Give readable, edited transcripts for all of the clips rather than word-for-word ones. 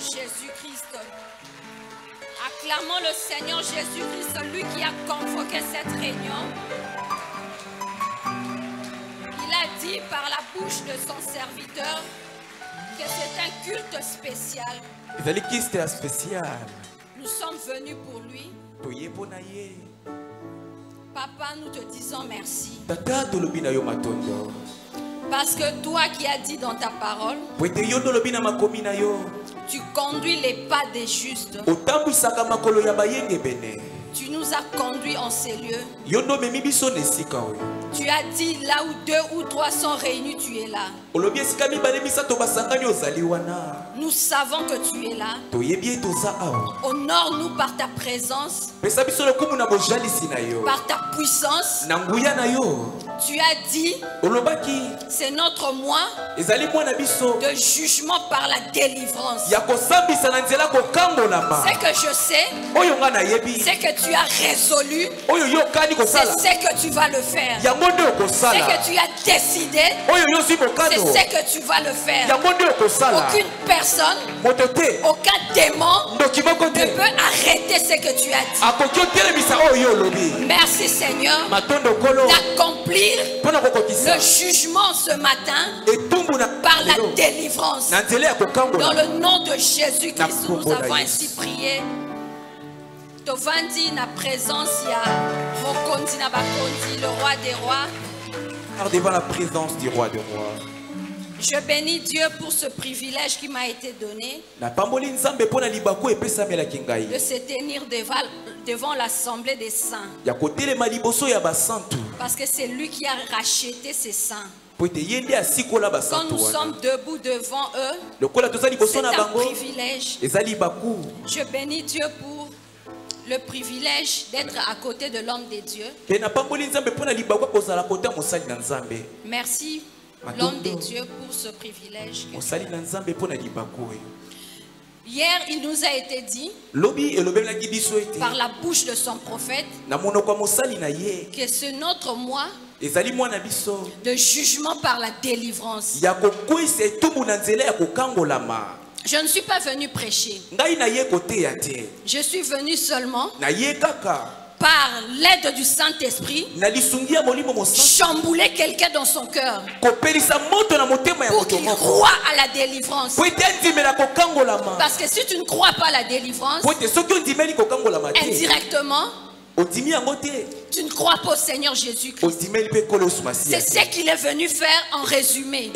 Jésus-Christ. Acclamons le Seigneur Jésus-Christ, lui qui a convoqué cette réunion. Il a dit par la bouche de son serviteur que c'est un culte spécial. Nous sommes venus pour lui. Papa, nous te disons merci. Parce que toi qui as dit dans ta parole, tu conduis les pas des justes. Tu nous as conduits en ces lieux. Tu as dit là où 2 ou 3 sont réunis, tu es là. Nous savons que tu es là. Honore-nous par ta présence, par ta puissance. Tu as dit, c'est notre mois de jugement par la délivrance. Ce que je sais, c'est que tu as résolu. C'est ce que tu vas le faire. C'est que tu as décidé. C'est ce que tu vas le faire. Aucune personne, aucun démon ne peut arrêter ce que tu as dit. Merci Seigneur d'accomplir le jugement ce matin par la délivrance. Dans le nom de Jésus-Christ, nous avons ainsi prié. Tovandi na présence ya Mokondi na Bakondi, le roi des rois. Devant la présence du roi des rois. Je bénis Dieu pour ce privilège qui m'a été donné de se tenir devant l'assemblée des saints. Parce que c'est lui qui a racheté ses saints. Quand nous sommes debout devant eux, c'est un privilège. Je bénis Dieu pour le privilège d'être à côté de l'homme de Dieu. Merci l'homme de Dieu pour ce privilège. Hier, il nous a été dit par la bouche de son prophète que c'est notre mois de jugement par la délivrance. Je ne suis pas venu prêcher. Je suis venu seulement par l'aide du Saint-Esprit chambouler quelqu'un dans son cœur pour qu'il croie à la délivrance. Parce que si tu ne crois pas à la délivrance, indirectement, tu ne crois pas au Seigneur Jésus-Christ. C'est ce qu'il est venu faire en résumé.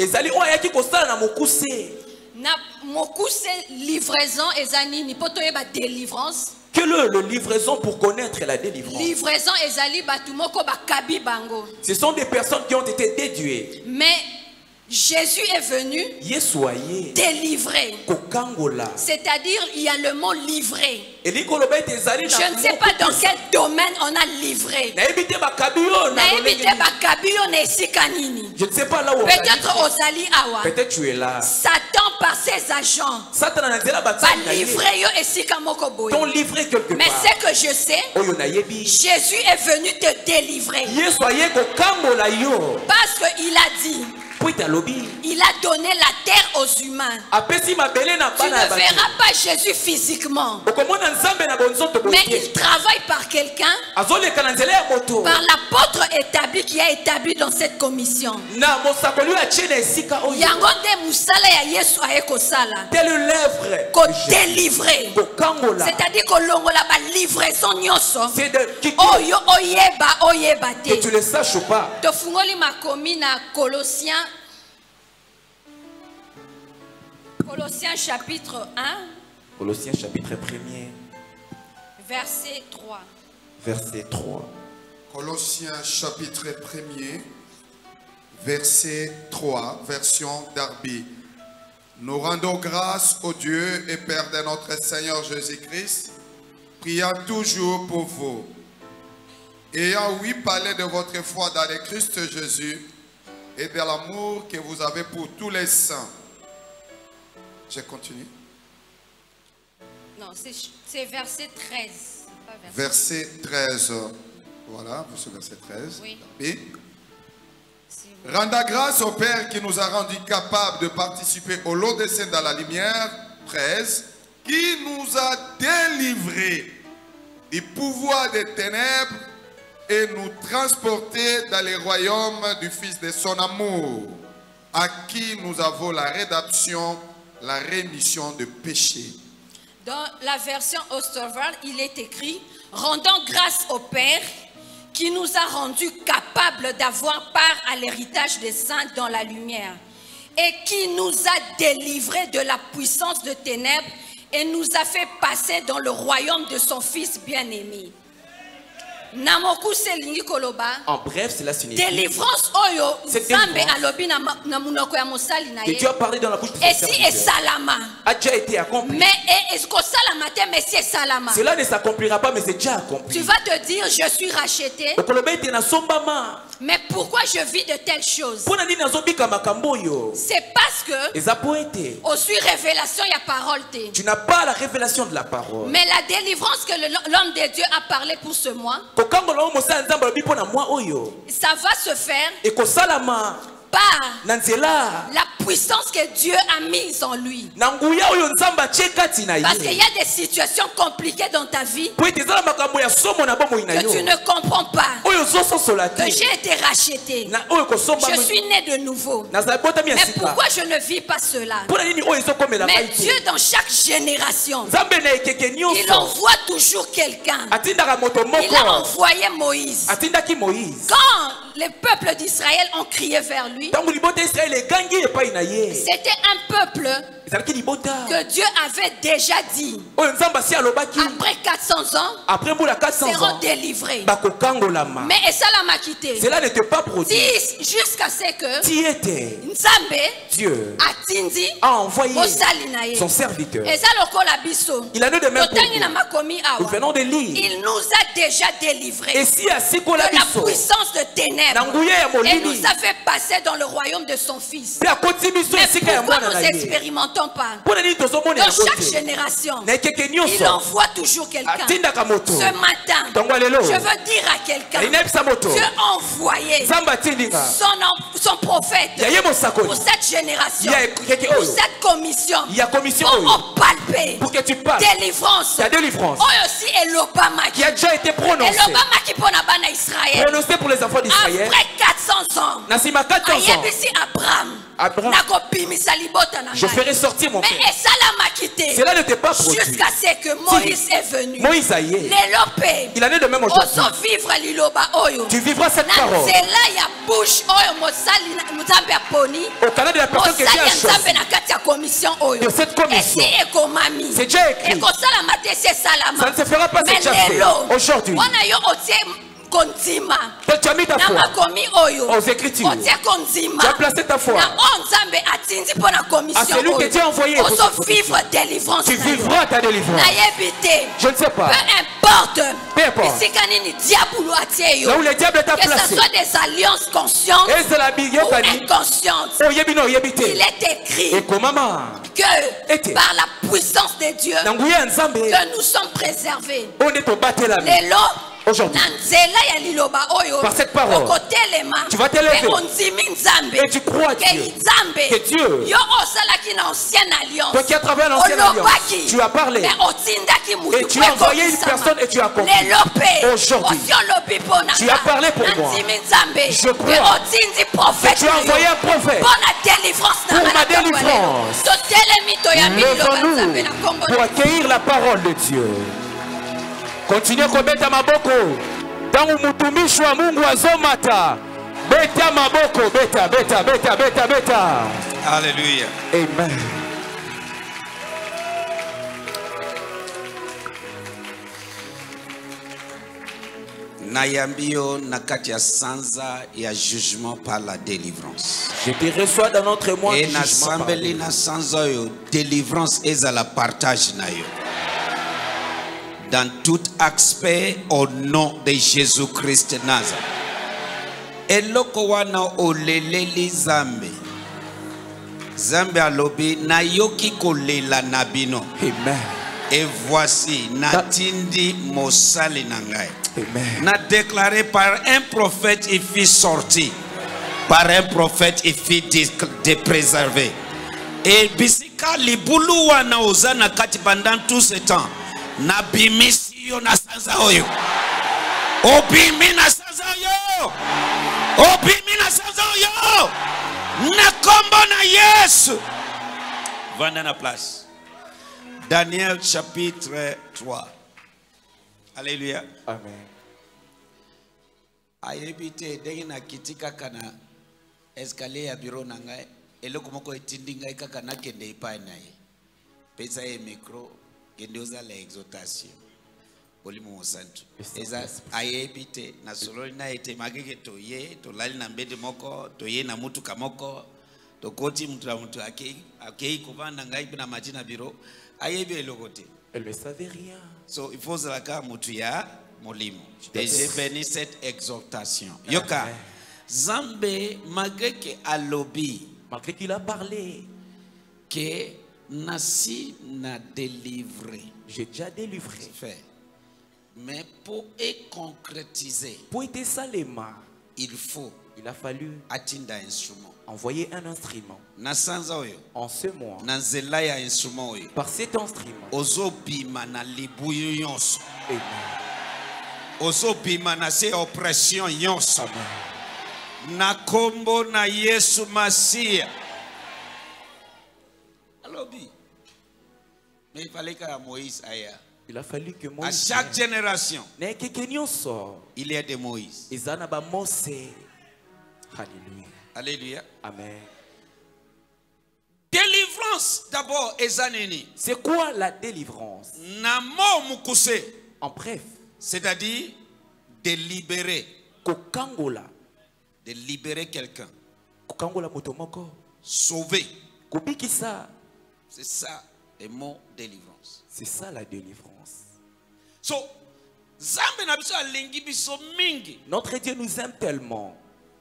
Livraison ezani ni poto yeba délivrance. Que le livraison pour connaître la délivrance. Livraison ezali batumoko bakabi bango. Ce sont des personnes qui ont été déduites. Mais Jésus est venu délivrer. C'est-à-dire il y a le mot livré. Je ne sais pas dans quel domaine on a livré. Je ne sais pas là où peut-être Osali Awa. Peut-être tu es là. Satan par ses agents va livrer t'ont livré quelque part. Mais ce que je sais, Jésus est venu te délivrer. Parce qu'il a dit, il a donné la terre aux humains. Tu ne verras pas Jésus physiquement, mais il travaille par quelqu'un, par l'apôtre établi qui a établi dans cette commission. C'est-à-dire que livraison que tu le saches ou pas. Colossiens chapitre 1. Colossiens chapitre 1er. Verset 3. Verset 3. Colossiens chapitre 1er. Verset 3. Version Darby. Nous rendons grâce au Dieu et Père de notre Seigneur Jésus-Christ, priant toujours pour vous. Ayant ouï parler de votre foi dans le Christ Jésus et de l'amour que vous avez pour tous les saints. Je continue. Non, c'est verset 13. Verset 13. Voilà, c'est verset 13. Oui. Rendons grâce au Père qui nous a rendus capables de participer au lot des saints dans la lumière. 13. qui nous a délivrés du pouvoir des ténèbres et nous transportés dans les royaumes du Fils de son amour, à qui nous avons la rédemption, la rémission de péchés. Dans la version Osterwald, il est écrit « Rendons grâce au Père qui nous a rendus capables d'avoir part à l'héritage des saints dans la lumière et qui nous a délivrés de la puissance de ténèbres et nous a fait passer dans le royaume de son Fils bien-aimé. » En bref, cela signifie délivrance oyo Nzambe alobi na munoko ya mosali na ye. Que Dieu a parlé dans la bouche de son serviteur. A déjà été accompli. Mais est-ce que salama te mais c'est salama? Cela ne s'accomplira pas, mais c'est déjà accompli. Tu vas te dire je suis racheté. Mais pourquoi je vis de telles choses? C'est parce que au suit révélation il y a parole. Tu n'as pas la révélation de la parole. Mais la délivrance que l'homme de Dieu a parlé pour ce mois, ça va se faire par la puissance que Dieu a mise en lui. Parce qu'il y a des situations compliquées dans ta vie que tu ne comprends pas. Que j'ai été racheté. Je suis né de nouveau. Mais pourquoi je ne vis pas cela? Mais Dieu dans chaque génération, il envoie toujours quelqu'un. Il a envoyé Moïse. Quand les peuples d'Israël ont crié vers lui, c'était un peuple que Dieu avait déjà dit après 400 ans seront délivrés. Mais ça l'a quitté. Cela ne te pas produit jusqu'à ce que Dieu a envoyé son serviteur. Il a de même nous venons de lire. Il nous a déjà délivrés de la puissance de ténèbres et nous a fait passer dans le royaume de son Fils. Mais pourquoi nous expérimentons pas? Dans chaque génération, il envoie toujours quelqu'un. Ce matin, je veux dire à quelqu'un, Dieu a envoyé son prophète pour cette génération, pour cette commission, pour palper pour que tu parles délivrance. Ta délivrance Qui a déjà été prononcée pour les enfants d'Israël. Après 400 ans, Abraham, je ferai sortir mon père. Cela ne t'est pas produit. Jusqu'à ce que Moïse est venu. Moïse a eu. Il en est de même aujourd'hui. Tu vivras cette parole. Au canal de la personne que Dieu a choisie. De cette commission. C'est déjà écrit. Ça ne se fera pas, c'est déjà fait. Aujourd'hui. Tu as mis ta foi aux Écritures. Tu as placé ta foi à celui que Dieu a envoyé pour cette commission. Tu vivras ta délivrance. Je ne sais pas. Peu importe. Là où le diable t'a placé, que ce soit des alliances conscientes ou inconscientes, il est écrit que par la puissance de Dieu que nous sommes préservés. Aujourd'hui, par cette parole, tu vas t'élever et tu crois Dieu, que Dieu, toi qui as travaillé l'ancienne alliance, tu as parlé et tu as envoyé une personne et tu as accompli. Aujourd'hui, tu as parlé pour moi. Je crois que tu as envoyé un prophète pour ma délivrance. Levons-nous pour accueillir la parole de Dieu. Continue kubeta maboko. Tangu mtumishi wa Mungu azomata. Beta maboko, beta, beta, beta, beta, beta. Alléluia. Amen. Nayambio nakati ya sanza ya jugement par la délivrance. Je te reçois dans notre mois de jugement. Et nasambeli na sanza yo délivrance eza la partage na yo. Dans tout aspect au nom de Jésus-Christ Nazareth. Eloko wana oleleli zambe. Zambe alobi na yoki kolela nabino. Amen. Et voici natindi mosali nangai. Amen. Na déclaré par un prophète il fit sortir. Par un prophète il fit de préserver. Et bisik Tika libuluwa na ozana kati pendant tout ce temps. Na bimisi yo na sanza oyo. Obimi na sanza oyo. Obimi na sanza oyo. Na kombo na Yesu. Vanda na place. Daniel chapitre 3. Alléluia. Amen. Ayebite dengi na kitika kana escalier ya bureau na ngai eloko moko etindi ngai kaka na kende epai na ye. Pesa ye micro kende oza la exhortation. Olimo mosantu. Eza ayebite na sololi na ete mageke to ye to lali na mbede moko to ye na mutu kamoko to koti mtu akei kubanda ngai na majina bureau ayebi elokote. Elle ne savait rien. So il faut zalaka mutu ya molimo. Et j'ai béni cette exhortation. Yoka Zambe malgré qu'il a parlé que nasi na délivré. J'ai déjà délivré. Fait. Mais pour concrétiser, pour aider Salema, il a fallu atteindre un instrument. Envoyer un instrument. En ce mois, par cet instrument, Amen. Ozobima na se oppression yonso. Na kombo na Yesu Masia. Alobi. Mais il fallait que Moïse aille. Il a fallu que Moïse. À chaque génération, il y a des Moïse. Alléluia. Alléluia. Amen. Délivrance d'abord ezaneni. C'est quoi la délivrance? Namo mukuse. En bref. C'est-à-dire de libérer. Kokangola. De libérer quelqu'un. Kokangola motomoko. Sauver. Kubikisa. C'est ça le mot délivrance. C'est ça la délivrance. So, Zambe na biso alingi biso mingi. Notre Dieu nous aime tellement.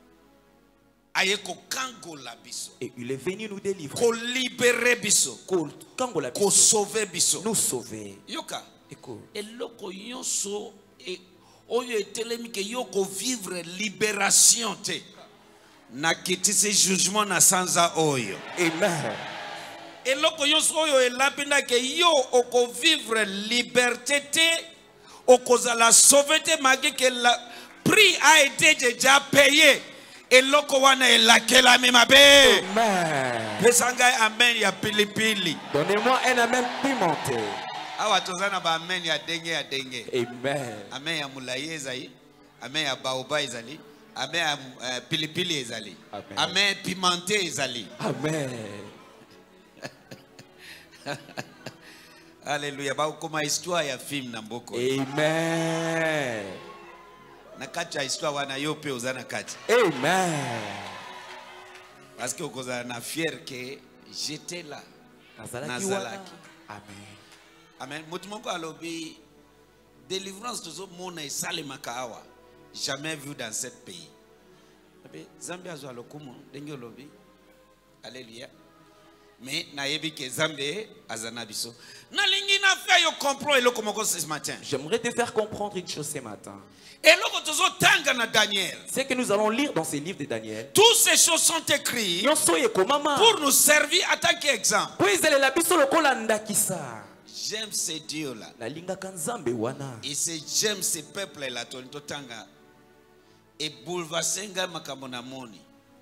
Et il est venu nous délivrer. Ko libérer biso. Ko sauver biso. Nous sauver. Yoka. Eloko yonso e oyo etelemi ke yoko vivre libération te. Na kitisi jugement na sanza oyo. Amen. Eloko yonso oyo elapinda ke yo oko vivre liberté te, okozala sauver te magi que le prix a été déjà payé. Eloko wana elakela memabe. Amen. Pesanga amen ya pilipili. Donnez-moi un amen pimenté. Awa tozana ba amen ya denge ya denge. Amen. Amen ya mulaye ezali. Amen ya baoba ezali. Amen ya pilipili ezali. Amen. Amen pimenté ezali. Amen. Alléluia. Ba koma histoire ya film na mboko. Amen. Nakacha histoire wana yope ozana kati. Amen. Parce que okozana na fier que j'étais là. Nazalaki. Amen. Amen. Mutumoko alobi délivrance tozo mona esale makawa. Jamais vu dans ce pays. Zambia zo alokumu dengi olobi. Alléluia. Mais nayebi ke Zambé azana biso. Na lingi na fait yo comprendre eloko moko ce matin. J'aimerais te faire comprendre une chose ce matin. Eloko tozo tanga na Daniel. C'est que nous allons lire dans ces livres de Daniel. Toutes ces choses sont écrites pour nous servir en tant qu'exemple. J'aime ces dieux là. Et j'aime ces peuples là. Et bouleversenga makamona moni.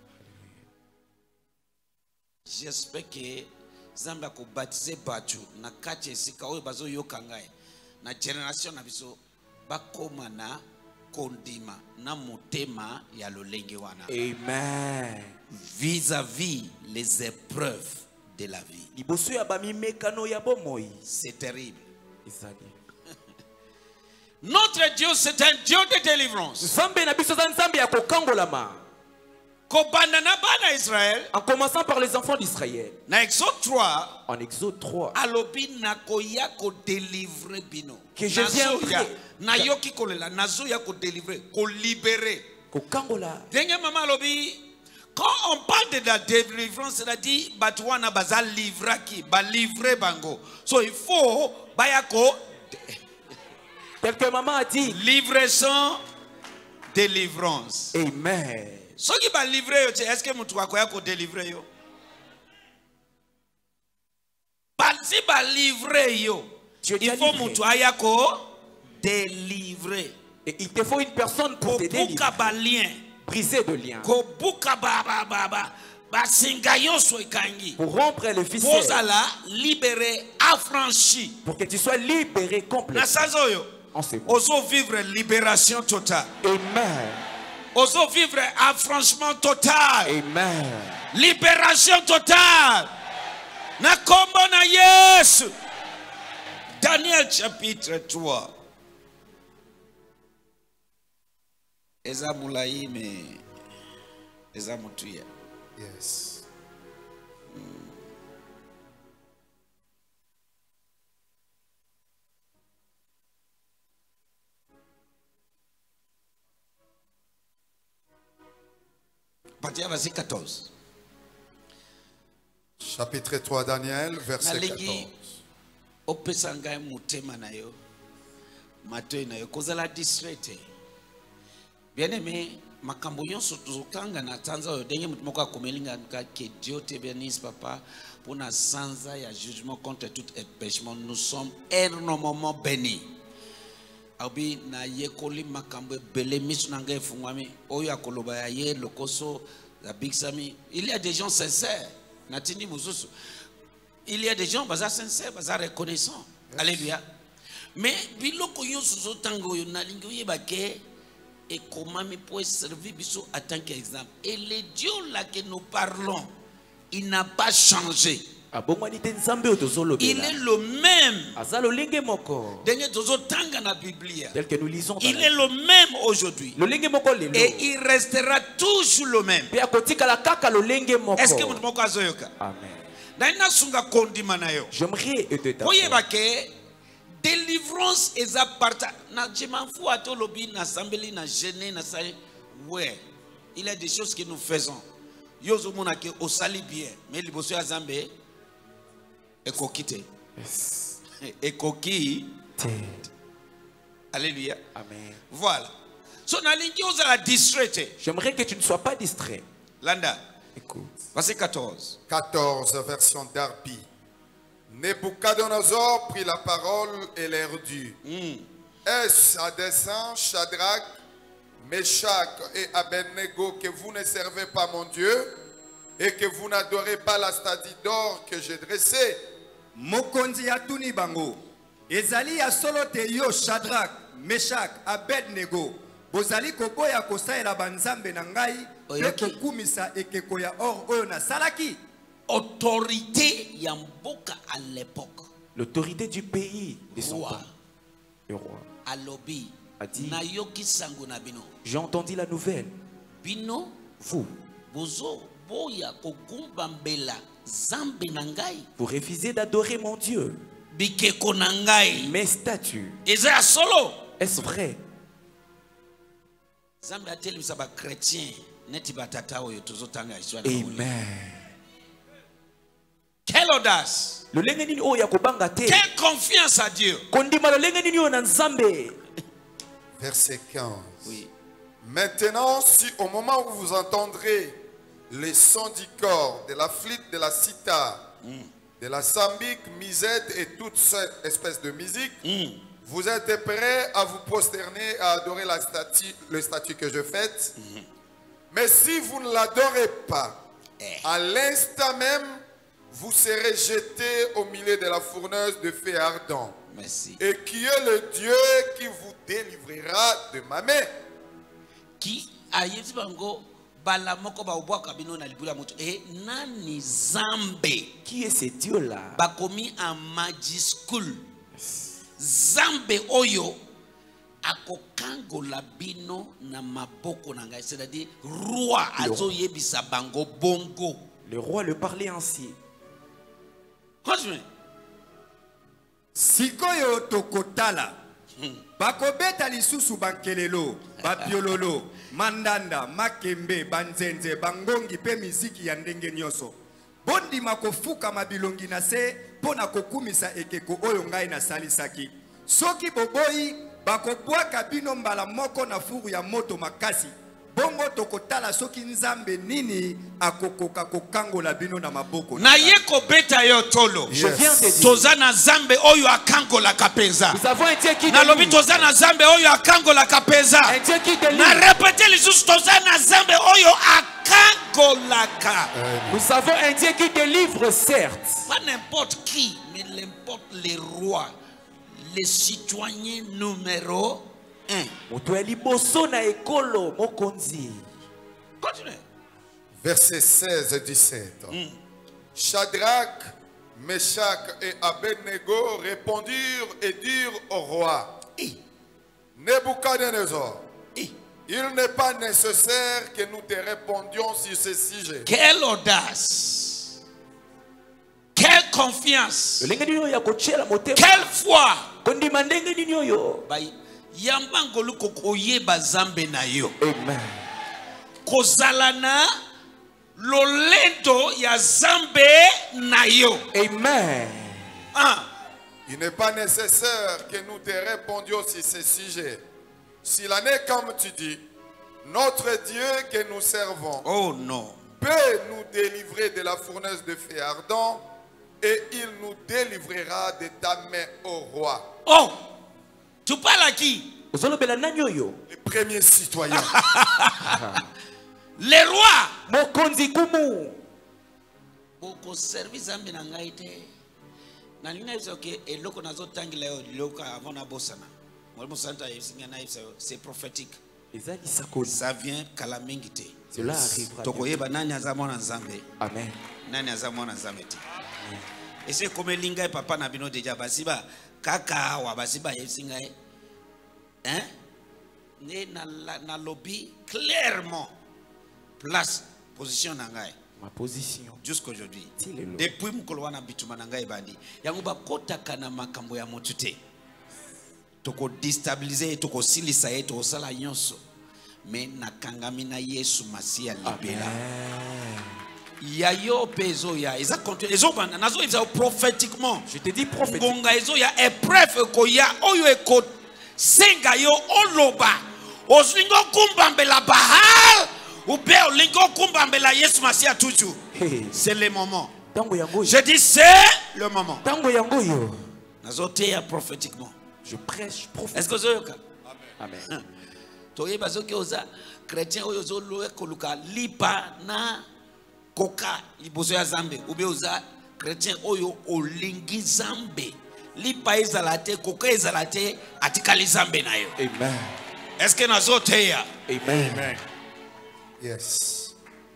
J'espère que Zambia ko baptiser batu na kati esika oyo bazo yokangai na génération na biso bakoma na kondima na motema ya lolenge wana. Amen. Vis-à-vis les épreuves de la vie. C'est terrible. Notre Dieu c'est un Dieu de délivrance. En commençant par les enfants d'Israël. En Exode 3. Que je viendrai. Quand on parle de la délivrance, c'est-à-dire batwana baza livraki, ba livrer bango. So il faut bayako. Quelques mamans a dit livraison, délivrance. Amen. Ce qui va livrer, est-ce que mutu wako yako délivrer yo? si ba livrer yo, il faut mutu ayako délivrer. Et il te faut une personne pour te délivrer. Briser de liens. Pour rompre le ficelle. Libérer, affranchi. Pour que tu sois libéré complètement. Oso vivre libération totale. Amen. Oso vivre affranchissement total. Amen. Libération totale. Na kombo na Yesu. Daniel chapitre 3. Eza mulayi me eza mutuya. Yes. Verset 14. Chapitre 3 Daniel, verset 14. Opesanga mutema na yo. Mato na yo kozala distraite. Bien-aimé, makambo nyonso tozokanga na tanza oyo ndenge mutu moko akomelinga que Dieu te bénisse papa pour na sanza ya jugement contre tout péchement. Nous sommes énormément bénis. Abi na yekoli makambo belé misu na ngai fungwami oyo akoloba ya ye lokoso la big sami. Il y a des gens sincères. Natini mususu. Il y a des gens baza sincères, baza reconnaissants. Alléluia. Mais biloko nyonso zo tango yo na lingo yeba ke et comment me peut servir biso en tant qu'exemple. Et le Dieu là que nous parlons, il n'a pas changé. Il est le même. Tel que nous lisons. Il est le même aujourd'hui. Et il restera toujours le même. Est-ce que vous avez Amen. J'aimerais te délivrance est à partir. Je m'en fous à tout lobby, na sambeli, na gêné, na sali. Ouais, il y a des choses que nous faisons. Yozo monake au sali bien, mais les bossu à Zambé. Ekokite. Ekoki. Alléluia. Amen. Voilà. So na lingi ozala distrait. J'aimerais que tu ne sois pas distrait. Landa. Écoute. Verset 14. 14, version d'Arpi. Nebuchadnezzar prit la parole et leur dit: Est-ce à dessein, Shadrach, Meshach et Abednego, que vous ne servez pas mon Dieu et que vous n'adorez pas la statue d'or que j'ai dressée? Mokonzi atuni bango. Ezali ya solo te yo Shadrach, Meshach, Abednego. Bozali koboya kosaela banzambe na ngai pe kokumisa ekeko ya or oyo na salaki. Autorité Yamboka à l'époque. L'autorité du pays de son temps. Le roi Alobi a dit: Nayoki Sanguna Bino. J'ai entendu la nouvelle. Bino, vous, Bozo, Boya, Kokumbambela, Zambe Nangai. Vous refusez d'adorer mon Dieu. Bikeko Nangai. Mes statues. Eza solo. Est-ce vrai? Zambe a tel misaba chrétien. Neti batata oyo tozotanga histoire. Amen. Quelle audace! Quelle confiance à Dieu! Verset 15. Oui. Maintenant, si au moment où vous entendrez les sons du corps, de la flûte, de la sitar, de la sambique, misette et toutes ces espèces de musique, vous êtes prêts à vous prosterner, à adorer le statut que je fais. Mais si vous ne l'adorez pas, à l'instant même, vous serez jetés au milieu de la fournaise de feu ardent. Merci. Et qui est le Dieu qui vous délivrera de ma main? Qui a dit bango balamoko ba obwaka bino na libula moto et nani Zambe? Qui est ce Dieu là? Bakomi en majuscule. Zambe oyo akokango labino na maboko na ngai, c'est-à-dire roi azo yebisa bango bongo. Le roi le parlait ainsi. Sikoyo tokotala. Bakobeta lisusu bankelelo, bapiololo, mandanda, makembe, banzenze, bangongi pe miziki ya ndenge nyoso. Bondi makofuka mabilongi na se pona kokumisa ekeko oyo ngai na salisaki. Soki boboyi bakobwaka bino mbala moko na furu ya moto makasi. bongo tokotala soki nzambe nini akokoka kokangola bino na maboko na yeko beta yo tolo. Je viens de dire. Tozana zambe oyo akangola kapenza. Nous avons un Dieu qui Na lobi tozana zambe oyo akangola kapenza. Un Dieu qui délivre. Na répéter les choses tozana zambe oyo akangola ka. Nous avons un Dieu qui délivre, certes. Pas n'importe qui, mais n'importe les rois, les citoyens numéro 1. Continuez. Verset 16 et 17. Shadrach, Meshach et Abednego répondirent et dirent au roi, Nebuchadnezzar, il n'est pas nécessaire que nous te répondions sur ce sujet. Quelle audace! Quelle confiance! Quelle foi! Yambangolu kokoye bazambe na yo. Amen. Kozalana lolendo ya zambe na yo. Amen. Il n'est pas nécessaire que nous te répondions sur ce sujet. S'il en est comme tu dis, notre Dieu que nous servons peut nous délivrer de la fournaise de feu ardent et il nous délivrera de ta main au roi. Oh! Tu parles à qui? Les premiers citoyens. Les rois. Mokonzi kumu. Boko service ambi na ngai te. Na nina yose ke eloko nazo tangila yo loka avant na bosana. Mwalimu santa yesinga na yose c'est prophétique. Ça vient kalamingi te. Cela arrivera. Tokoyeba nani azamona nzambe. Amen. Nani azamona nzambe te. Et c'est comme linga papa na bino deja basiba kaka wa basiba yesinga hein? Ne na lobby clairement place position nangai. Ma position jusqu'aujourd'hui. Depuis mkolwana bituma nangai bandi. Yango bakota kana makambo ya motute. Toko déstabiliser toko silisa ye to sala nyonso. Mais nakangami na Yesu Masia libela. Yayo pezo ya eza continue ezo bana nazo eza prophétiquement. Je te dis prophétiquement. Ngonga ezo ya épreuve ko ya oyo eko senga yo oloba oslingo kumbambela bahal ou bien olingo kumbambela Yesu Masia toujours. C'est le moment. Je dis c'est le moment. Tango yango yo. Nazo teya prophétiquement. Je prêche prophétiquement. Est-ce que vous avez Amen. Toye bazoki oza chrétien oyo zo loe koluka lipa na koka libozo ya zambe ube oza chrétien oyo olingi zambe lipa ezalate koka ezalate atikali zambe na yo. Amen. Est-ce que nazo teya? Amen. Amen. Yes.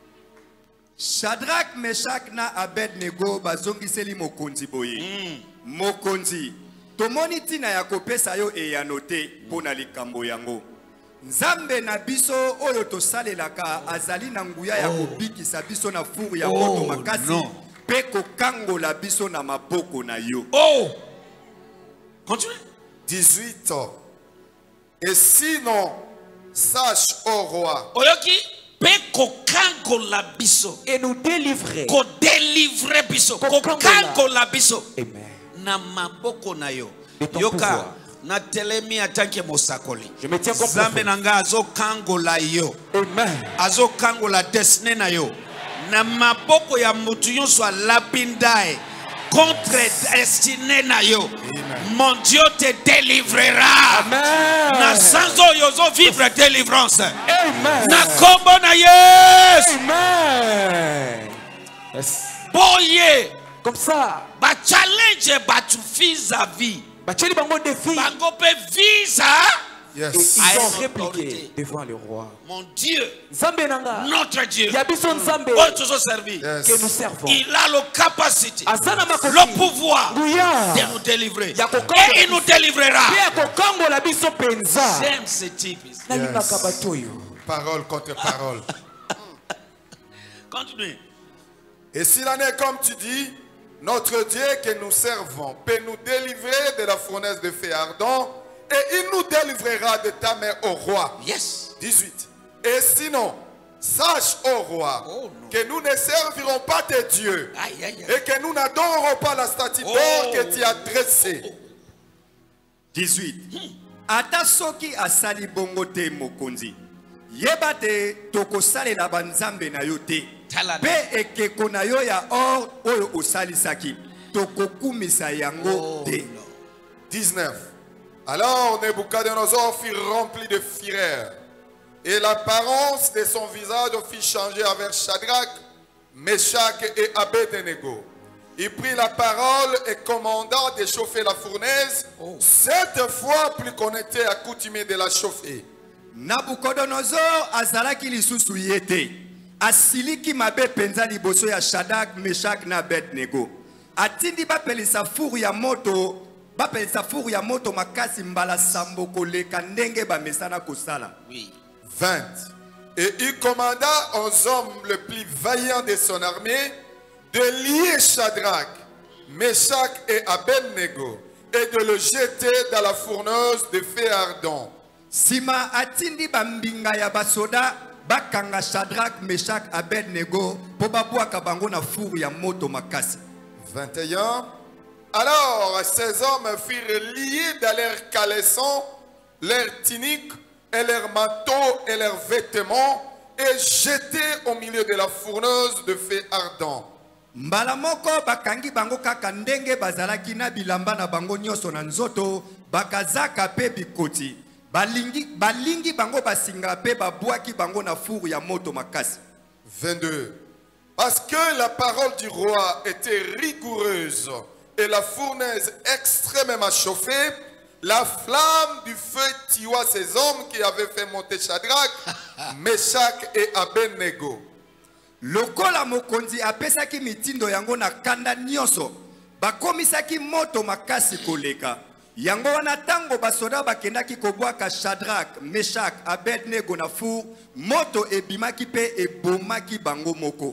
Shadrach, Meshach na Abednego bazongiseli mokonzi boye. Mokonzi tomoni tina ya kopesa yo eyanote pona likambo yango. Nzambe na biso oyo tosalelaka azali na nguya ya kobikisa biso na furu ya moto makasi pe kokangola biso na maboko na yo. Continue. 18 ans. Et sinon, sache au roi. Oyoki pe kokangola biso et nous délivrer. Ko délivrer biso. Kokangola biso. Amen. Na maboko na yo. Yoka na telemi atanke mosakoli. Je me tiens comme Zambe nanga azo kangola yo. Amen. Azo kangola desne na yo. Na maboko ya mutu nyonso lapindae contre destiné na yo. Mon Dieu te délivrera. Amen. Na sanzo yozo vivre délivrance. Amen. Na kombo na Yesu. Amen. Yes. Boye. Comme ça. Ba challenge ba tu vis-à-vis. Bacheli bango défi. Bango pe visa. Yes. Et ils ont répliqué devant le roi. Mon Dieu. Nzambe nanga. Notre Dieu. Yabiso Nzambe. Yes. Que nous servons. Il a la capacité, le pouvoir de nous délivrer. Et il nous délivrera. J'aime ce type. Yes. Parole contre parole. Continue. Et s'il en est comme tu dis, notre Dieu que nous servons peut nous délivrer de la fournaise de feu ardent et il nous délivrera de ta main au roi. Yes. 18. Et sinon, sache au roi que nous ne servirons pas tes dieux et que nous n'adorerons pas la statue d'or que tu as dressée. 18. Ata soki asali bongo te mokonzi. Yebate toko sale la banzambe na yote. Pe ekeko na yo ya or oyo osali saki. Toko kumisa yango te. 19. Alors Nebuchadnezzar fut rempli de fureur, et l'apparence de son visage fit changer avec Shadrach, Meshach et Abednego. Il prit la parole et commanda de chauffer la fournaise, 7 fois plus qu'on était accoutumé de la chauffer. Nabucodonosor azalaki lisusu yete. Asiliki mabe penza liboso ya Shadrach, Meshach na Abednego. Atindi bapelisa furu ya moto, bapelisa furu ya moto makasi mbala sambo koleka ndenge bamesana kosala. 20. Et il commanda aux hommes les plus vaillants de son armée de lier Shadrach, Meshach et Abednego et de le jeter dans la fourneuse de feu ardent. Sima atindi bambinga ya basoda bakanga Shadrach, Meshach, Abednego po babwaka bango na furu ya moto makasi. 21. Alors ces hommes furent liés dans leurs caleçons, leurs tuniques et leurs manteaux et leurs vêtements et jetés au milieu de la fourneuse de feu ardent. Mbala moko bakangi bango kaka ndenge bazalaki na bilamba na bango nyoso na nzoto bakazaka pe bikoti balingi bango basinga pe babwaki bango na furu ya moto makasi. 22. Parce que la parole du roi était rigoureuse et la fournaise extrêmement chauffée, la flamme du feu tua ces hommes qui avaient fait monter Shadrach, Meshach et Abednego. Lokola mokonzi apesaki mitindo yango na kanda nyoso bakomisaki moto makasi koleka yango wana tango basoda bakendaki kobwaka Shadrach, Meshach, Abednego na fur moto ebimaki pe ebomaki bango moko.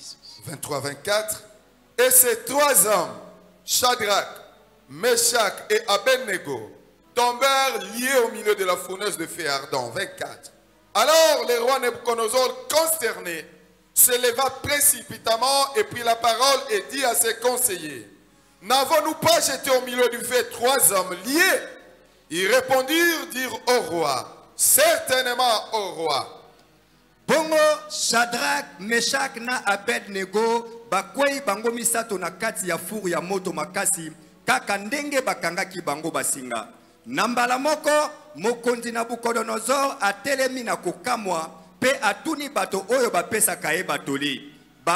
23-24. Et ces 3 hommes, Shadrach, Meshach et Abednego, tombèrent liés au milieu de la fournaise de feu ardent. 24. Alors le roi Nebuchadnezzar, consterné, se leva précipitamment et prit la parole et dit à ses conseillers: n'avons-nous pas jeté au milieu du feu 3 hommes liés? Ils répondirent, dirent au roi: certainement au roi. Bongo Shadrach, Meshach na Abednego bakwei bango misato na kati ya furu ya moto makasi kaka ndenge bakangaki bango basinga. Nambala moko mokonzi Nabucodonosor atelemi na kokamwa pe atuni bato oyo bapesa kaye batoli.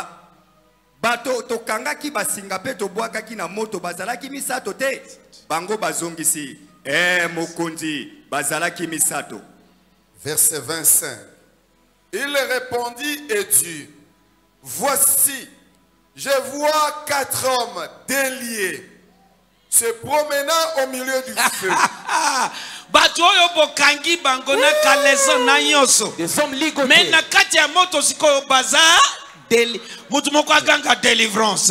Bato tokangaki basinga pe tobwakaki na moto bazalaki misato te. Bango bazongisi, mokonzi bazalaki misato. Verset 25. Il répondit et dit: voici, je vois 4 hommes déliés se promenant au milieu du feu. Batoyo bokangi bangona kaleso na nyoso. Mais na kati ya moto sikoyo baza mutu moko aganga délivrance.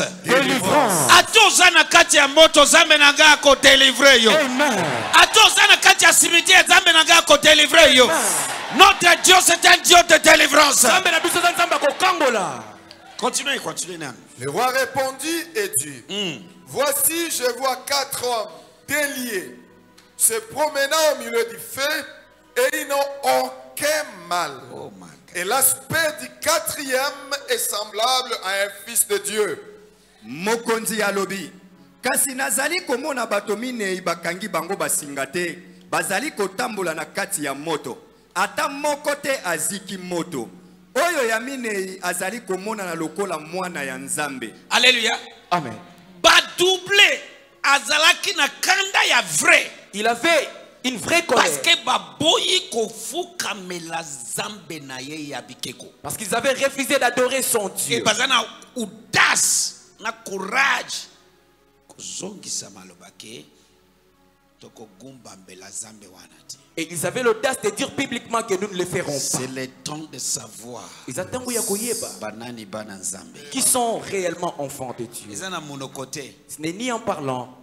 Atoza na kati ya moto zambe na nga ko délivrer yo. Atoza na kati ya cimetière zambe na nga ko délivrer yo. Notre Dieu c'est un Dieu de délivrance. Continuez. Le roi répondit et dit: voici, je vois 4 hommes déliés se promenant au milieu du feu et ils n'ont aucun mal. Et l'aspect du 4e est semblable à un fils de Dieu. Mokonzi alobi kasi nazali komona bato minei bakangi bango basingate bazali kotambola na kati ya moto ata moko te aziki moto oyo ya minei azali komona na lokola mwana ya nzambe. Alléluia. Amen. Ba doublé azalaki na kanda ya vrai. Il avait une vraie colère. Parce qu'ils avaient refusé d'adorer son Dieu. Et ils avaient l'audace de dire publiquement que nous ne le ferons pas. C'est le temps de savoir ils attendent qui sont réellement enfants de Dieu. Ce n'est ni en parlant.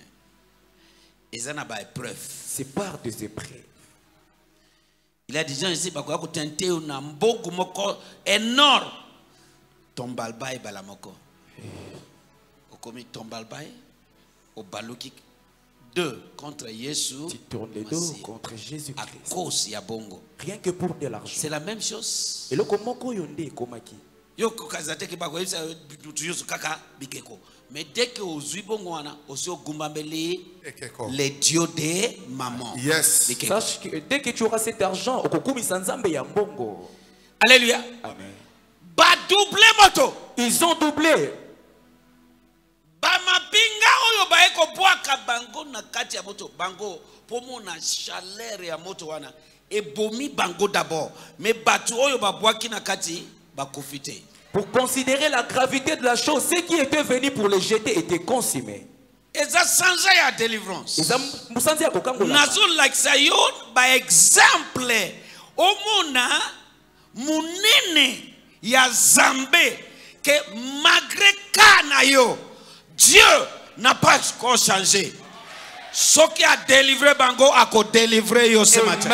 C'est par des épreuves. Il a des gens ici qui ont tenté un mbogu moko énorme. Tombalbaï balamoko. Okomi tombalbaï, obaluki deux contre Jésus. Tu tournes le dos contre Jésus-Christ. À cause ya bongo. Rien que pour de l'argent. C'est la même chose. Et le komoko yonde komaki. Yo kokazate ke bako yisa tuyo kaka bikeko. Mais dès que aux bongo wana aussi au gumbambeli les dieux de maman. Yes. Sache que dès que tu auras cet argent, okokumi sanzambe ya mbongo. Alléluia. Amen. Ba doublé moto. Ils ont doublé. Ba mapinga oyo ba eko boaka bango na kati ya moto bango pomo na chaleur ya moto wana e bomi bango d'abord mais batu oyo ba boaki na kati ba kofite. Pour considérer la gravité de la chose, ceux qui étaient venus pour les jeter étaient consumés. Et ça change la délivrance. Nazo like sayon ba exemple omona munene ya zambe que malgré kana yo Dieu n'a pas encore changé. Ce qui a délivré Bango a délivré yo ce matin.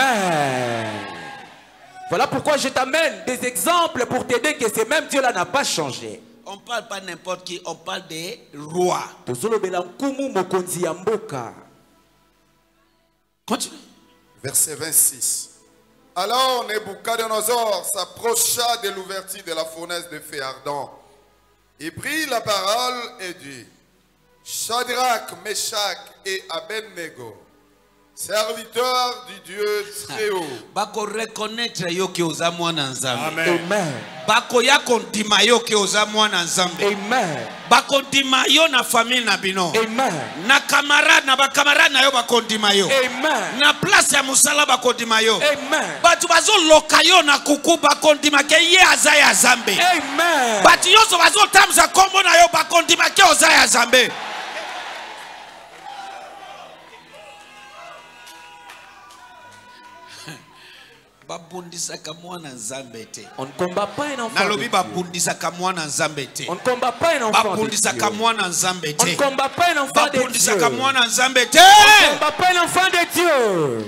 Voilà pourquoi je t'amène des exemples pour t'aider que ce même Dieu-là n'a pas changé. On ne parle pas n'importe qui, on parle des rois. Continue. Verset 26. Alors Nebuchadnezzar s'approcha de l'ouverture de la fournaise de feu ardent. Il prit la parole et dit: Shadrach, Meshach et Abednego, serviteurs du Dieu très haut. Bako reconnaître yo ke oza mwana nzambe. Amen. Bako ya kondima yo ke oza mwana nzambe. Amen. Bako ndima yo na famille na bino. Amen. Na camarade na ba camarade na yo bako ndima yo. Amen. Na place ya musala bako ndima yo. Amen. Batu bazo loka yo na kuku bako ndima ke ye aza ya zambe. Amen. Batu yo so bazo tamza kombo na yo bako ndima ke oza ya zambe. On ne combat pas un enfant de Dieu. On ne combat pas un enfant de Dieu. On ne combat pas un enfant de Dieu. On ne combat pas un enfant de Dieu.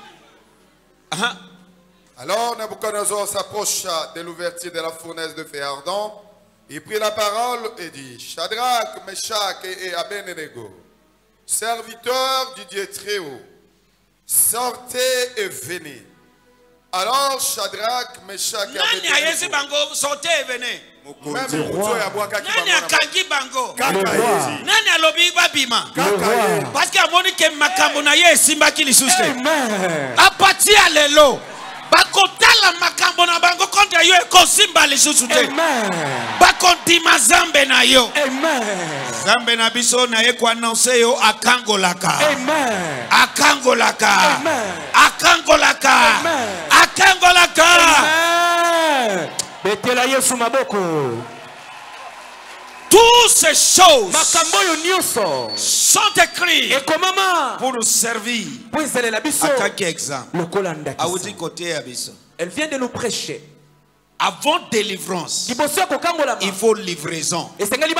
Alors Nebuchadnezzar s'approcha de l'ouverture de la fournaise de feu ardent. Il prit la parole et dit: Shadrach, Meshach et Abednego, serviteurs du Dieu très haut, sortez et venez. Alors Shadrach, Meshach et Abednego, sortez et venez. Même Nani akangi bango. Amen. Nani alobi babima. Parce que amoni ke makambo na ye simbaki lisusu. Amen. Apati alelo. Bakotala makambo na bango kontra yo ekosimba lisusu te. Amen. Bakondima zambe na yo. Amen. Zambe na biso na ye kwa annoncer yo akangolaka. Amen. Akangolaka. Amen. Akangolaka. Amen. Akangolaka. Amen. Betela Yesu maboko. Toutes ces choses sont écrites et comment pour nous servir. À quel exemple? Elle vient de nous prêcher. Avant délivrance, il faut livraison.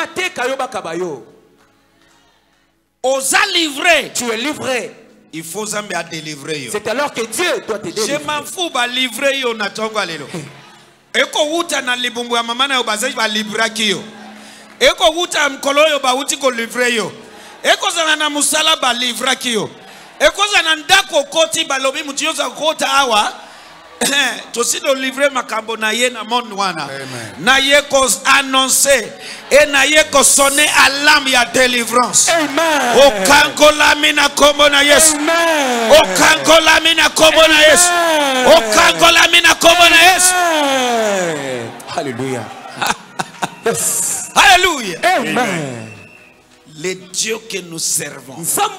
Osa livrer. Tu es livré. Il faut Zambé à délivrer. C'est alors que Dieu doit te délivrer. Je m'en fous de livrer yo na tongo alelo. Eko wuta na libumbu ya mama na yo bazaji ba libra kiyo. Eko wuta mkolo yo ba wuti ko livrer yo. Eko zana na musala ba livra kiyo. Eko zana ndako koti ba lobi mutiyo za kota awa. Tosi do livrer makambo na ye na monde wana. Na ye ko annoncer et na ye ko sonner alarme ya délivrance. Amen. O kangola mina kombo na Yesu. Amen. O kangola mina kombo na Yesu. O kangola mina kombo na Yesu. Alléluia. Yes. Alléluia. Amen. Le Dieu que nous servons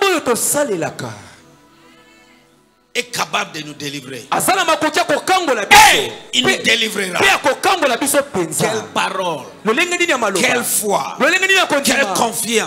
est capable de nous délivrer. Et il nous délivrera. Quelle parole, quelle foi, quelle confiance.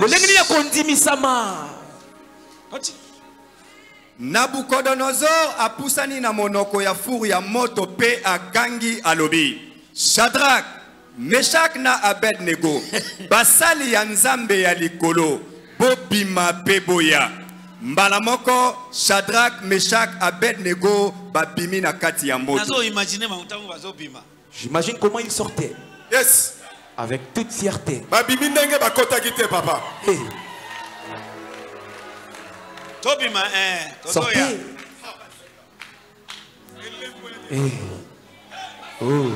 Nabucodonosor a poussani na monoko ya furu ya moto pe a gangi alobi: Shadrach, Meshach na Abednego, basali ya nzambe ya likolo, bobima pe boya. Mbala moko Shadrach, Meshach, Abednego babimi na kati ya moto. J'imagine comment il sortait. Yes. Avec toute fierté. Babimi ndenge bakota kite papa. Hey. Sortez. Oh.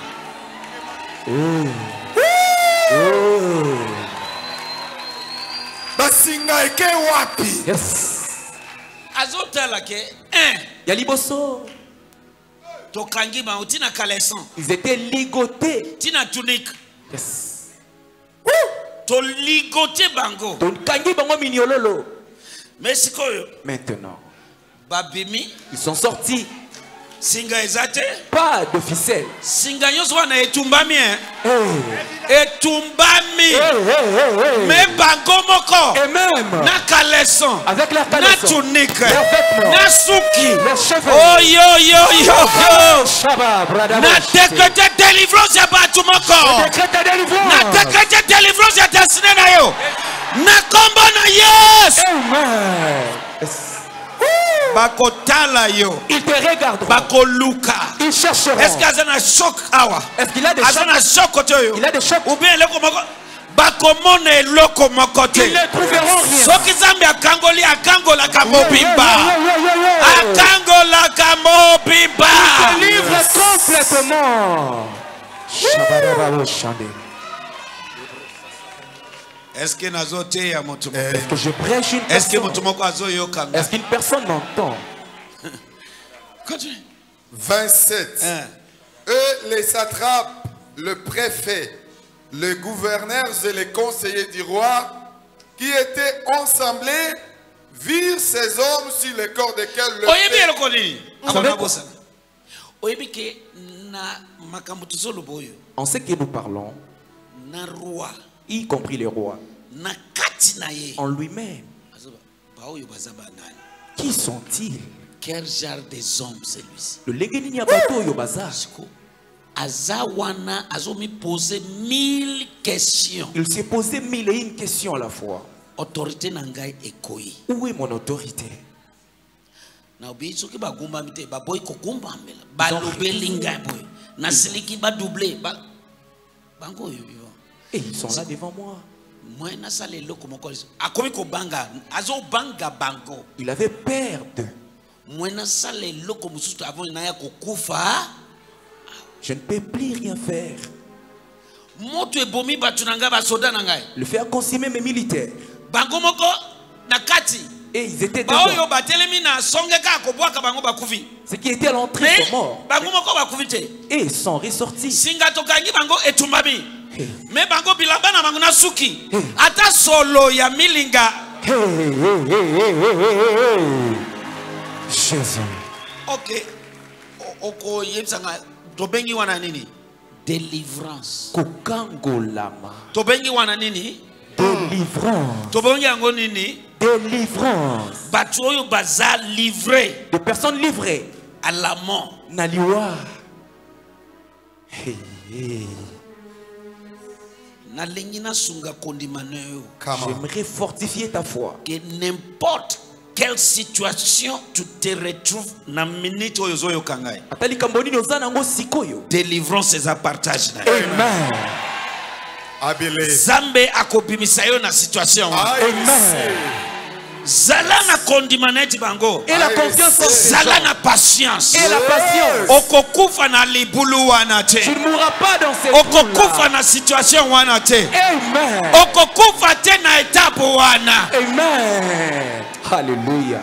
Basinga eke wapi? Yes. Azotala ke Yaliboso. Tokangi ba utina caleçon. Ils étaient ligotés. Tina tunique. Yes. To ligoté bango. Tokangi bango minyololo. Mais sikoyo. Maintenant. Babimi. Ils sont sortis. Singa ezate. Pas de ficelle. Singa nyonso wana etumbami etumbami. Mais bango moko. Et même. Na caleçon. Avec leur caleçon. Na tunique. Na suki. Les cheveux. Oh yo. Shabba, brother. Na décrété délivrance ya batu moko. Décrété délivrance. Na décrété délivrance ya destiné na yo. Na kombo na yes. Amen. Bakotala yo. Ils te regardent. Bakoluka. Ils chercheront. Est-ce qu'il y a un choc awa? Est-ce qu'il a des chocs? Il a des chocs. Ou bien le komoko. Bakomone loko mokote. Ils ne trouveront rien. Soki zambi akangoli akangola kamobimba. Akangola kamobimba. Il te livre complètement. Shabba chande. Est-ce que je prêche une personne? Est-ce qu'une personne m'entend? 27. Eux, les satrapes, le préfet, les gouverneurs et les conseillers du roi qui étaient assemblés virent ces hommes sur le corps desquels le en ce que nous parlons, y compris les rois, en lui-même. Qui sont-ils? Quel genre des hommes celui-ci? Le Legeni Abato Yobaza. Azawana azomi posé 1000 questions. Il s'est posé 1001 questions à la fois. Autorité nangai ekoi. Où est mon autorité? Na obisoki bagumba mite baboy kokumba mbela. Balobelinga boy. Na siliki ba doublé ba bango yo. Et ils sont là devant moi. Il avait peur d'eux. Je ne peux plus rien faire. Le fait a consumé mes militaires. Et ils étaient dedans. Ce qui était à l'entrée sont morts. Et ils sont ressortis. Mais bango bilamba na bango na suki ata solo ya milinga. Jésus. Ok. Oko yebsanga tobengi wana nini? Délivrance. Kokangolama. Tobengi wana nini? Délivrance. Tobengi yango nini? Délivrance. Batu oyo baza livré. Des personnes livrées à la mort. Naliwa. J'aimerais fortifier ta foi. Que n'importe quelle situation tu te retrouves na minute oyo kangai. Délivrance est à partage. Amen. Zambe akobimisa yo na situation. Amen. Zala na kondimaneti bango. Et la confiance en Zala na patience. Et la patience. Okokufa na libulu wana te. Tu ne mourras pas dans cette okokufa na situation wana te. Amen. Okokufa te na étape wana. Amen. Alléluia.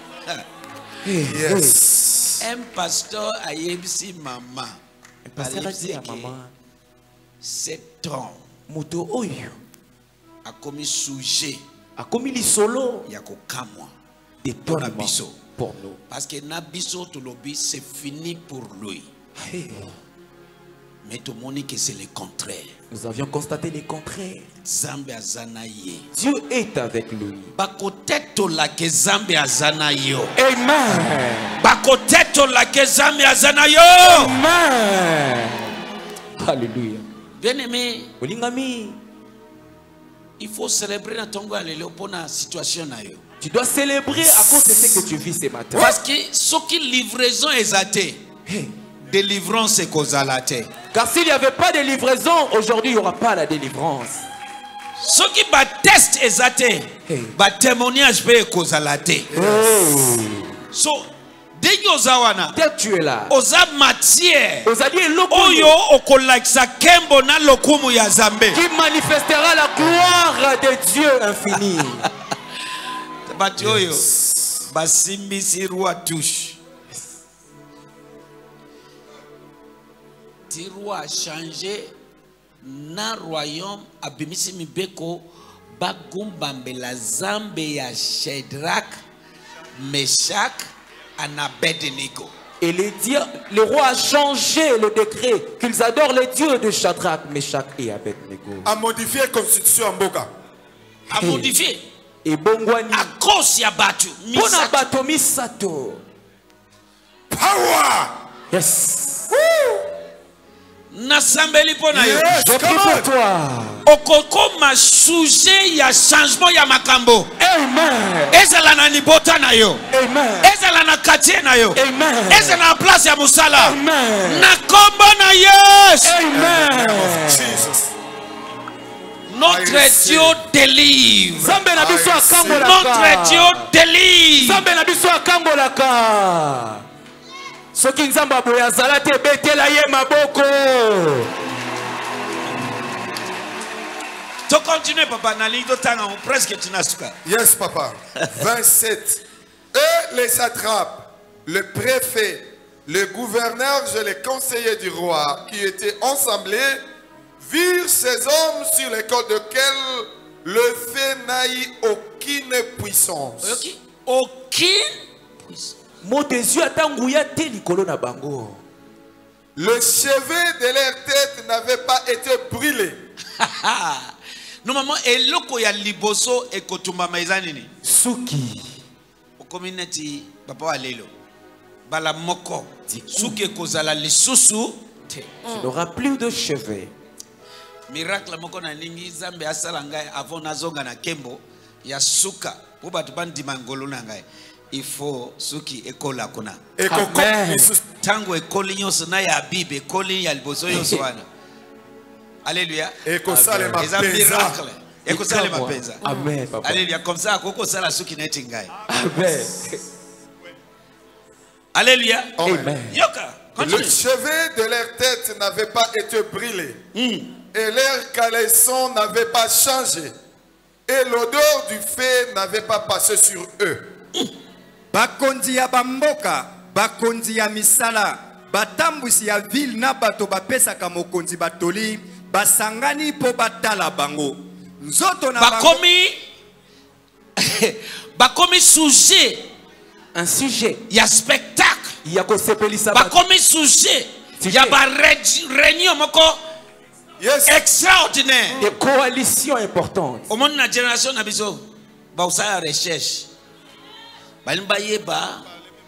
Yes. Un pasteur a yebisi maman. Un pasteur a dit à maman. Cet homme. Moto oyo. A commis sujet. A commis li solo. Yako kamwa. D'étonnement pour nous. Parce que Nabiso to lobby c'est fini pour lui. Hey. Mais tout le monde dit que c'est le contraire. Nous avions constaté le contraire. Zambe azanaye. Dieu est avec lui. Bakoteto la ke zambe azanayo. Amen. Bakoteto la ke zambe azanayo. Amen. Alléluia. Bien-aimé. Olingami. Il faut célébrer dans ton la situation. Tu dois célébrer à cause de ce que tu vis ce matin. Parce que ce qui livraison est athée. Délivrance est causalité. Car s'il n'y avait pas de livraison, aujourd'hui il n'y aura pas la délivrance. Ce qui va test ezate, va témoignage pe kozalate. So, dès que tu es là, oza matière, oyo okolakisa kembo na lokumu ya Zambe, qui manifestera la gloire de Dieu infini. Bati oyo, basimbisi roi touche. Ti roi a changé na royaume abimisi mibeko bagumbambela Zambe ya Shadrach, Meshach, et Abednego. Et le roi a changé le décret qu'ils adorent les dieux de Shadrach, Meshach et Abednego. A modifié la constitution en Boka. A modifié. Et bongwani. A cause ya batu. Pona bato misato. Power. Yes. Nasambeli pona yo. Je prie pour toi. Okoko ma sujet ya changement ya makambo. Amen. Ezala na nibota na yo. Amen. Ezala na quartier na yo. Amen. Ezala na place ya musala. Amen. Na kombo na Yes. Amen. Jesus. Notre Dieu délivre. Notre Dieu délivre. Zambe na biso akambolaka. Soki nzambe aboya zalate betela ye maboko. Tu continues, papa. Presque tu n'as pas. Yes, papa. 27. Et les satrapes, le préfet, le gouverneur et les conseillers du roi qui étaient assemblés virent ces hommes sur l'école desquels le feu n'a eu aucune puissance. Aucune puissance. Le cheveu de leur tête n'avait pas été brûlé. Normalement, eloko ya liboso ekotumba maizanini. Suki. Okominati papa walelo. Bala moko. Suki kozala lisusu. Tu n'auras plus de cheveux. Miracle moko na ningi Zambe asala ngai avant nazonga na kembo ya suka. Po batu bandi mangolo na ngai. Il faut suki ekola kuna. Tango ekoli nyonso na ya bibe ekoli ya liboso nyonso wana. Alléluia. Amen. Alléluia. Comme ça, Koko Sala Suki Netingai. Amen. Alléluia. Amen. Yoka. Le cheveu de leur tête n'avait pas été brûlé. Et leur caleçon n'avait pas changé. Et l'odeur du feu n'avait pas passé sur eux. Bakondi ya bamboka, bakondi ya misala, batambusi ya ville na bato bapesaka mokonzi batoli. Basangani po batala bango. Nzoto na bakomi bakomi sujet. Un sujet. Il y a spectacle. Il y a bakomi sujet. Il y a réunion moko. Yes. Extraordinaire. Des coalitions importantes. Au monde na génération na biso ba usaya recherche. Balimba yeba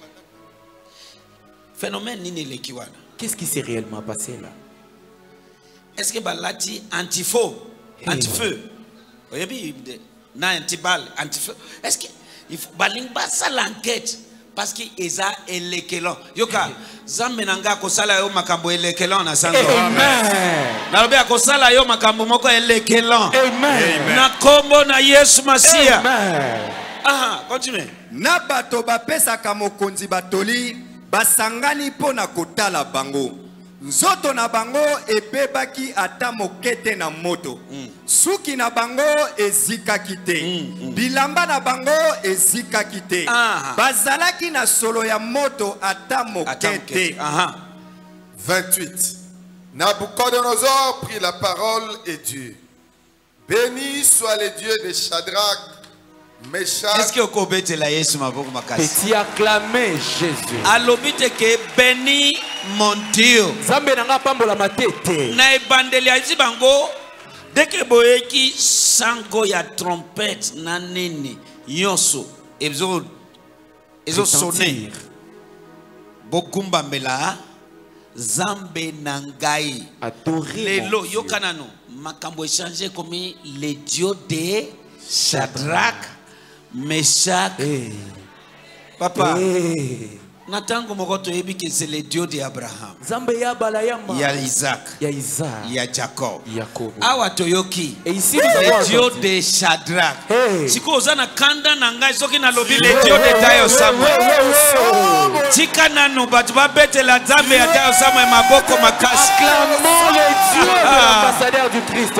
phénomène nini lekiwana. Qu'est-ce qui s'est réellement passé là? Est-ce que balati antifeu, antifeu, na antibal, antifeu. Est-ce que il faut balimba ça l'enquête parce que eza elekelon. Yoka Zambe nanga ko sala yo makambo elekelon na sanzo. Amen. Na lobe ko sala yo makambo moko elekelon. Amen. Na kombo na Yesu Masia. Amen. Ah, continue. Na bato bapesaka mokonzi batoli basangani po na kotala bango. Nzoto na bango ebebaki ata mokete na moto. Suki na bango ezikaki te. Bilamba na bango ezikaki te. Bazalaki na solo ya moto ata mokete. 28. Nabucodonosor prit la parole et dit: Béni soit le Dieu de Shadrach, Meshach. Est-ce que vous connaissez la Yesu maboko makasi? Petit acclamé Jésus. Alobite que béni mon Dieu. Zambe nanga pambola matete. Na ebandeli azi bango dès que boyeki sango ya trompette na nini yoso ezo sonner. Bokumba mela Zambe nangai. Adorer. Lelo yokanano makambo échanger comme les dieux de Shadrach, Meshach. Papa. c'est le Dieu d'Abraham. Il y a Isaac. Il y a Jacob. Awa toyoki. Et ici le Dieu de Shadrach. Si vous avez kanda nanga soki na lobi le Dieu de Dayo Samuel. Tika nanu batu babete la Nzambe ya Dayo Samuel maboko makasi. Acclamons le Dieu de l'ambassadeur du Christ.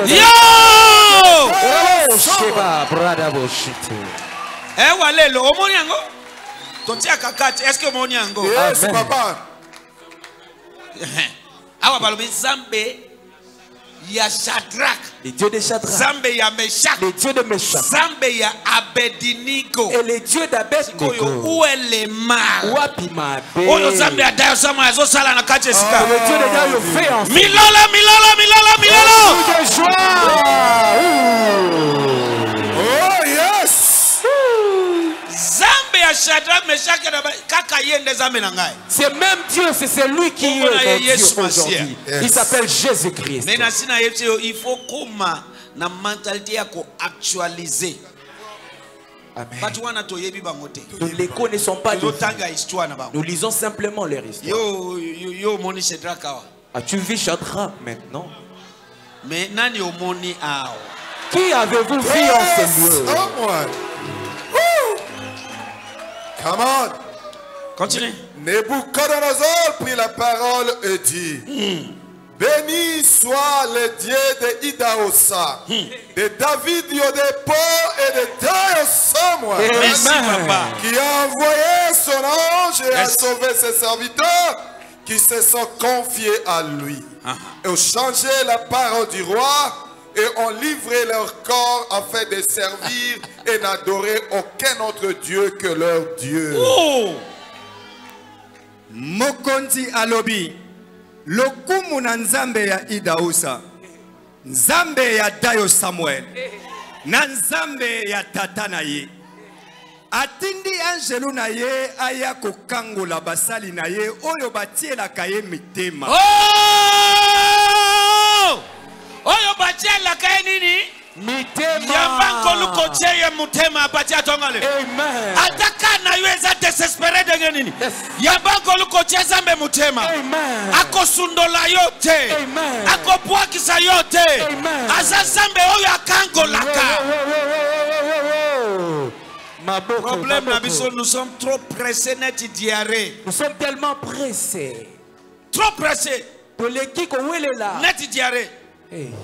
Yo! Sheba brada boshite. Walelo omoni yango? Totia kakati, est-ce que omoni yango? Yes, papa. Awa balobi Nzambe ya Shadrach. Le Dieu de Shadrach. Nzambe ya Meshach. Le Dieu de Meshach. Nzambe ya Abednego. Et le Dieu d'Abednego. Où est le mal? Wapi mabe. Oyo Nzambe ya Dayo Samuel azo sala na kati esika. Le Dieu de Dayo fait en Milolo. de joie. Oh yes. Nzambe ya Shadrach, Meshach na kaka yende Nzambe na ngai. C'est même Dieu, c'est celui qui est notre Dieu aujourd'hui. Il s'appelle Jésus-Christ. Mais nasina yetio il faut kuma na mentalité ya ko actualiser. Amen. Nous ne les connaissons pas. Nous lisons simplement leur histoire. As-tu vu Shadrach maintenant? Mais nani omoni ao? Qui avez-vous vu en ce lieu? Come on. Continue. Nebuchadnezzar prit la parole et dit, béni soit le Dieu de Idaosa, de David Yodepo et de Dayo Samuel, merci papa, qui a envoyé son ange et a sauvé ses serviteurs qui se sont confiés à lui. Et ont changé la parole du roi et ont livré leur corps afin de servir et n'adorer aucun autre Dieu que leur Dieu. Mokonzi alobi lokumu na Nzambe ya Idaosa, Nzambe ya Dayo Samuel, na Nzambe ya tata na ye, atindi angelu na ye aya kokangola basali na ye oyo batielaka ye mitema. Oyo batielaka ye nini? Mitema. Yambanko lukocheye mutema apatia tongale. Amen. Ataka na yueza desespere denge nini? Yambanko lukocheye Nzambe mutema. Amen. Ako sundola yote. Amen. Ako puakisa yote. Amen. Asa Nzambe oyo akangolaka. Problème na biso, nous sommes trop pressés net diarrhée. Nous sommes tellement pressés. Trop pressés. Pour les qui où elle est là. Net diarrhée. Hey.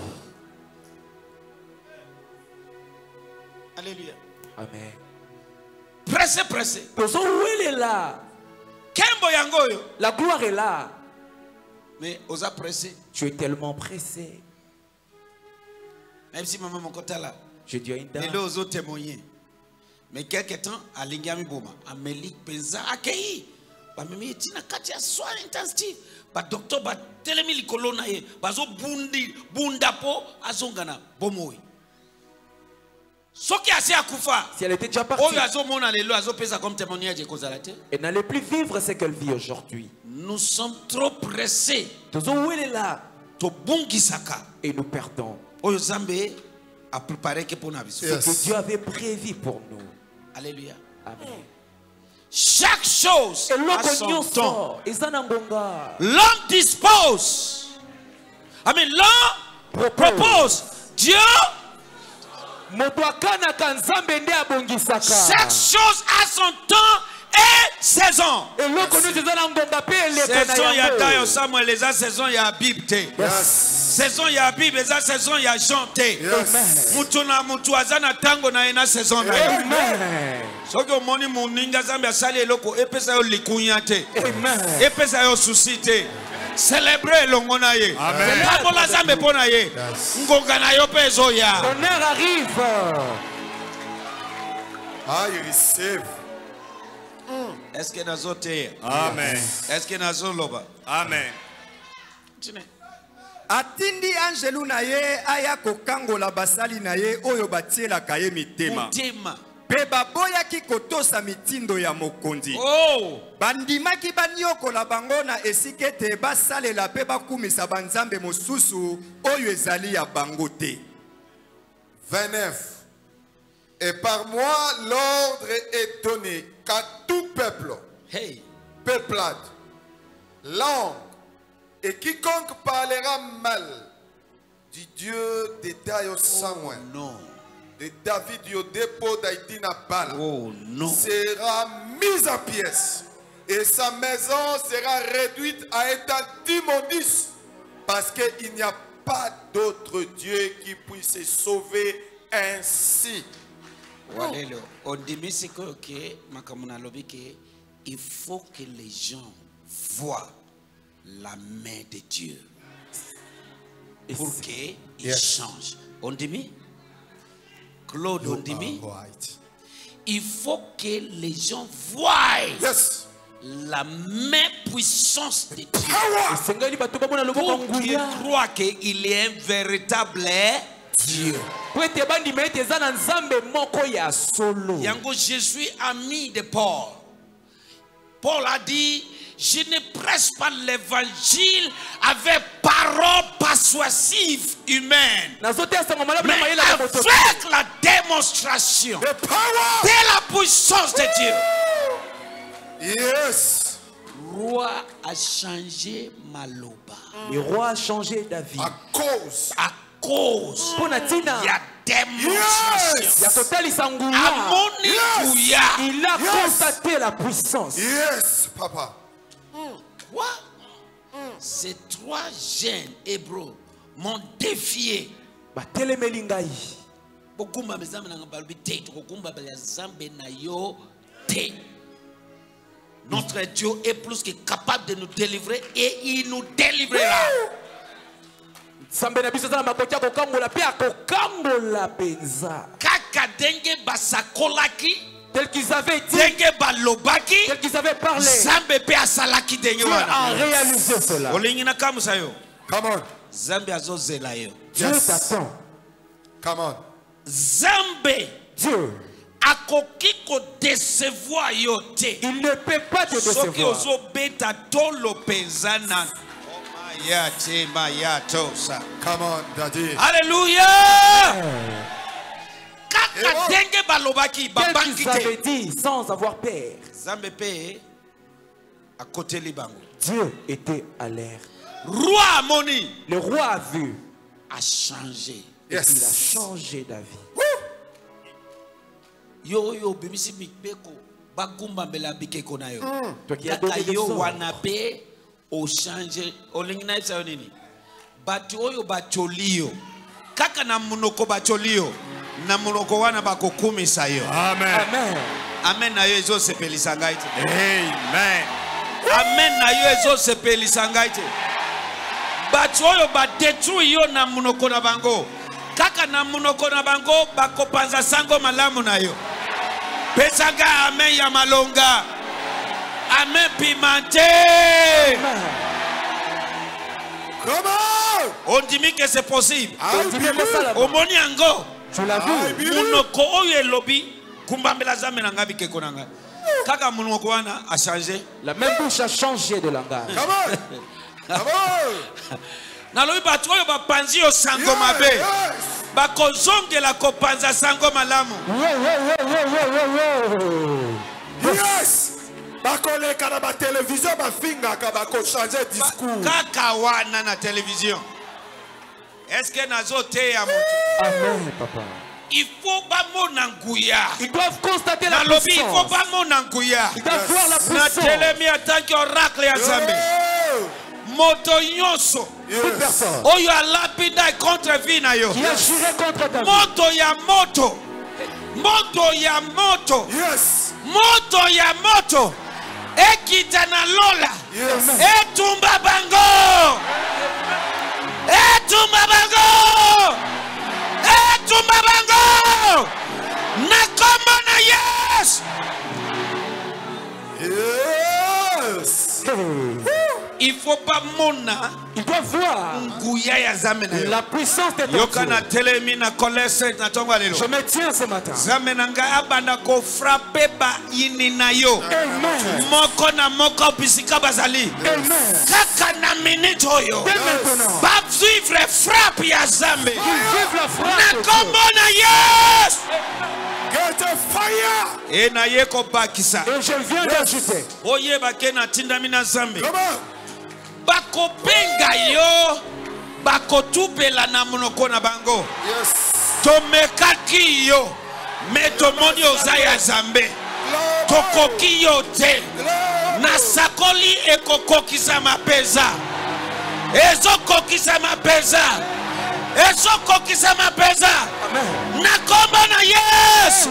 Alléluia. Amen. Pressé. Pour ça où elle est là. Kembo yangoyo. La gloire est là. Mais osa pressé. Tu es tellement pressé. Même si maman mon côté là. Je dis à une dame. Et l'oso témoigner. Mais quelque temps, à l'ingami boma, à Melik Penza, à Kei, bah même tina katia soin intensif, bah docteur bah telemi likolo na ye, bah zo bundi bundapo azongana bomoi. Soki ase akufa. Si elle était déjà partie. Oyo azo mona lelo azo pesa comme témoignage kozalate. Elle n'allait plus vivre ce qu'elle vit aujourd'hui. Nous sommes trop pressés. Tozo où elle est là. To bungisaka. Et nous perdons. Oyo Zambé a préparé que pour nous. Ce que Dieu avait prévu pour nous. Alléluia. Amen. Chaque chose a son temps. L'homme dispose. Amen. L'homme propose. Dieu. Chaque chose a son temps et saison. Saison ya Dayo Samuel, les saison ya Bible. Saison ya Bible, les saison ya chanté. Mutu na mutu azana tango na ena saison na. Soki omoni muninga Zambia sali eloko epesa yo likunya te. Epesa yo susi te. Célébrer longo na ye. Amen. Zambe pona ye. Ngonga na yo pezo ya. L'honneur arrive. Ah, you receive. Est-ce que nazo te? Amen. Est-ce que nazo loba? Amen. Atindi angelu na ye aya kokangola basali na ye oyo batielaka ye mitema. Pe baboyaki kotosa mitindo ya mokonzi. Bandimaki banyokola bango na esika te basalela pe bakumisa banzambe mosusu oyo ezali ya bango te. 29. Et par moi l'ordre est donné qu'à tout peuple, peuplade, langue, et quiconque parlera mal du Dieu de Dayo Samuel, de David au dépôt d'Aïdina Bala, sera mise en pièces, et sa maison sera réduite à état d'immondice, parce qu'il n'y a pas d'autre Dieu qui puisse sauver ainsi. Il faut que les gens voient la main de Dieu pour qu'ils changent. On dit Claude, on dit il faut que les gens voient la main puissance de Dieu pour qu'ils croient qu'il est un véritable Dieu. Yango, je suis ami de Paul. Paul a dit, je ne prêche pas l'évangile avec paroles persuasives humaines, mais avec la démonstration de la puissance de Dieu. Yes. Le roi a changé Maloba. Le roi a changé David. À cause. Il y a démonstration. Il a constaté la puissance. Yes, papa. Quoi? Ces trois jeunes hébreux m'ont défié. Notre Dieu est plus que capable de nous délivrer et il nous délivrera. Tel qu'ils avaient dit, tel qu'ils avaient parlé, Dieu a réalisé cela. Come on. Dieu t'attend. Come on. Dieu, il ne peut pas te décevoir. Come on, Daddy. Alléluia. Tel qu'ils avaient dit sans avoir peur, Dieu était à l'air. Le roi a vu, a changé. Yes. Il a changé d'avis. Yo bimisi mikbeko bagumba mbela bikeko nayo. Toi qui as donné des ordres. Wanabe o changer olingina isa nini? Batu oyo bacholio. Kaka na munoko bacholio. Na munoko wana bakokumisa yo. Amen. Amen. Amen na yo ezo sepelisa ngaite. Amen. Amen na yo ezo sepelisa ngaite. Batu oyo ba détruire yo na munoko na bango. Kaka na munoko na bango bakopanza sango malamu na yo. Pesaga amen ya malonga. Amen pimenté. Comment? On dit que c'est possible. Omoni ango. Tu l'as vu? Munoko oyo elobi kumbambela zambe na ngabi keko nanga. Kaka munoko wana a changé. La même bouche a changé de langage. Come on. Na lobi batu oyo bapanzi yo sango mabe. Bakozongela kopanza sango malamu. Yes. Bakoleka na ba télévision ba finga ka bako changer discours. Kaka wana na télévision. Est-ce que nazo te ya moto? Amen, papa. Il faut pas mon angouya. Ils doivent constater la puissance. Il faut pas mon angouya. Ils doivent voir la puissance. Na telemi atanki oracle ya Zambe. Moto nyonso. Toute personne oyo alapida contre vie na yo. Qui a juré contre ta vie. Moto ya moto. Moto ya moto. Yes. Moto ya moto. Ekita na lola. Yes. Etumba bango. Etumba bango. Etumba bango. Na kombo na yes. Yes. Il faut pas mona. Il doit voir la puissance de ton Dieu. Je me tiens ce matin. Amen. Amen. Dès maintenant. Vivre frappe ya Zambe. Vive la frappe. Na kombo na yes. Et na yeko bakisa. Et je viens d'ajouter. Oye bakena tindami na zambe. Bako benga yo. Bako tupela na monoko na bango. Tomekaki yo. Metomoni ozaya zambe. Tokoki yo te. Nasakoli ekokokisa mapeza. Ezokokisa mapeza. Ezokokisa mapeza. Nakomba na Yesu.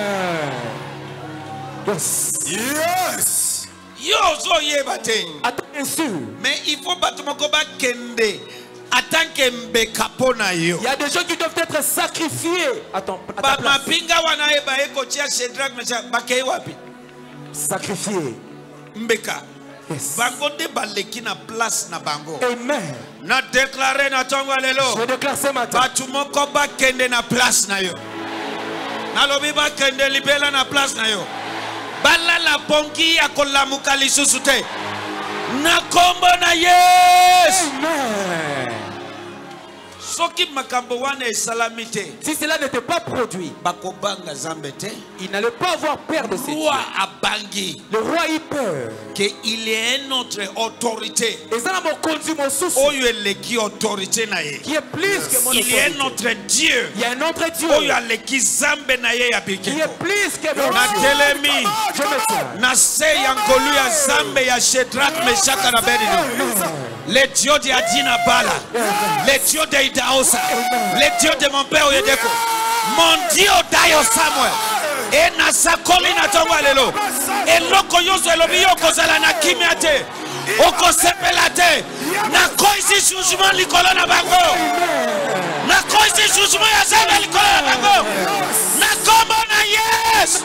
Yes. Yo zo yeba te. Attention. Mais il faut pas tomoko ba kende. Attends que mbekapona yo. Il y a des gens qui doivent être sacrifiés à ta place. Mapinga wana eba eko tia Shadrach Meshach bakei wapi? Sacrifiés. Mbeka. Yes. Bango de baleki na place na bango. Amen. Na déclarer na tongo lelo. Je déclare ce matin. Batu moko ba kende na place na yo. Na lobi ba kende libela na place na yo. Bala la pongi ya kolamuka lisusu te. Na kombo na Yesu. Amen. Si cela n'était pas produit, il n'allait pas avoir peur de ses dieux. Le roi a eu peur. Qu'il y ait une autre autorité. Qui est plus que mon autorité. Il y a un autre Dieu. Il y a un autre Dieu. Qui est plus que mon le Dieu de Adina Bala, le Dieu de Idaosa, le Dieu de mon père Oyedeko, mon Dieu Dayo Samuel, et Nasakoli Natonga Lelo, et Loko Yoso Elobio Kozala na Kimiate, Oko Sepelate, Nakoisi jugement Likola na Bango, Nakoisi jugement Yazaba Likola na Bango, Nakomo na Yes.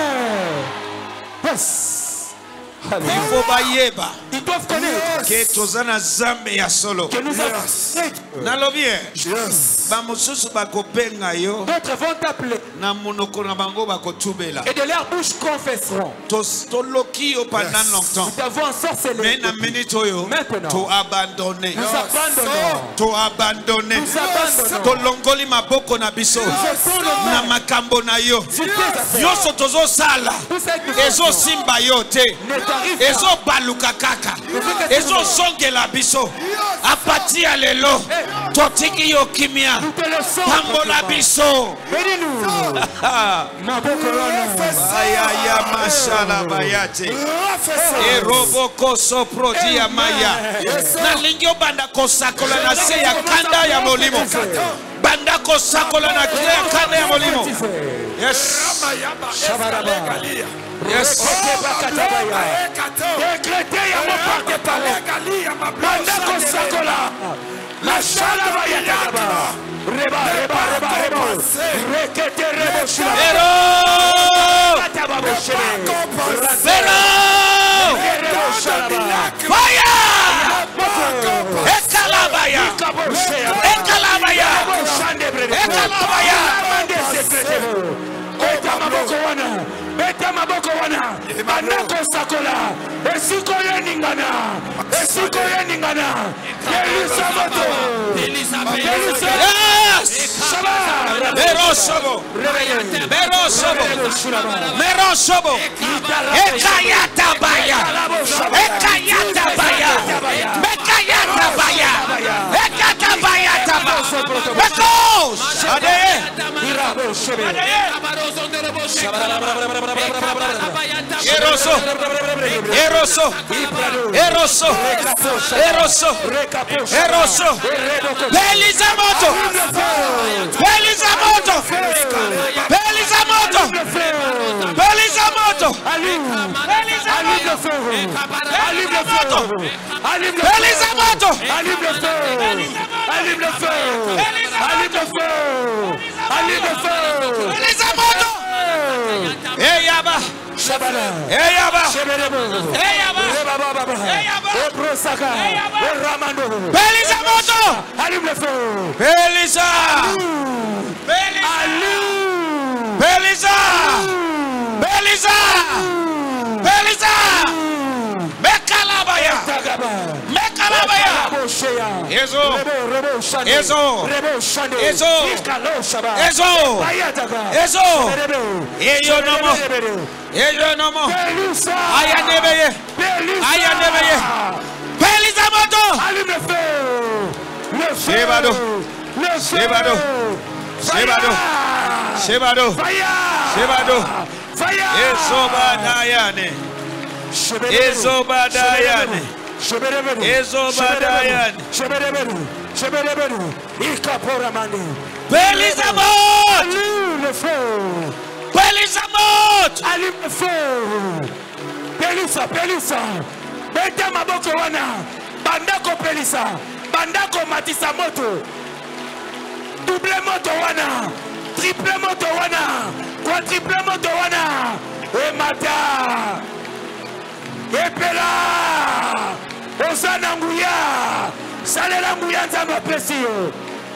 Il faut bailler. Ils doivent connaître que tozana zambe ya solo. Que nous avons. Nalobie. Bamususu bakopenga yo. D'autres vont t'appeler. Na monoko na bango bakotubela. Et de leur bouche confesseront. Toloki yo pendant longtemps. Nous t'avons ensorcelé. Mais na minute yo. Maintenant. To abandonner. Nous abandonnons. To abandonner. Nous abandonnons. To longoli maboko na biso. Na makambo na yo. Yo sotozo sala. Ezo simba yo te. Ezo baluka kaka. Ezo zongela biso. Apati ya lelo. Totiki yo kimia. Pambola biso. Ayaya mashala bayate. Eroboko soprodi ya maya. Na lingyo banda kosakola na se ya kanda ya molimo. Banda kosakola na kile ya kanda ya molimo. Yes. Yes. Décrétez à mon porte-parole. Banda kosakola. La chala va y aller. Reba. Rekete rebo shila. Fire! Ekalabaya. Ekalabaya. Ekalabaya. Beta maboko wana bandako sakola esiko yeningana Elisabeto Merosobo Ekayata baya Eroso Belizamoto Eyaba Belizamoto allume le feu. Belisa Mekalabaya Pelisa. Beta maboko wana. Bandako pelisa. Bandako matisa moto. Double moto wana. Triple moto wana. Quadruple moto wana. Et mata. Et pela. Osana nguya. Salela nguya nzamba pesio.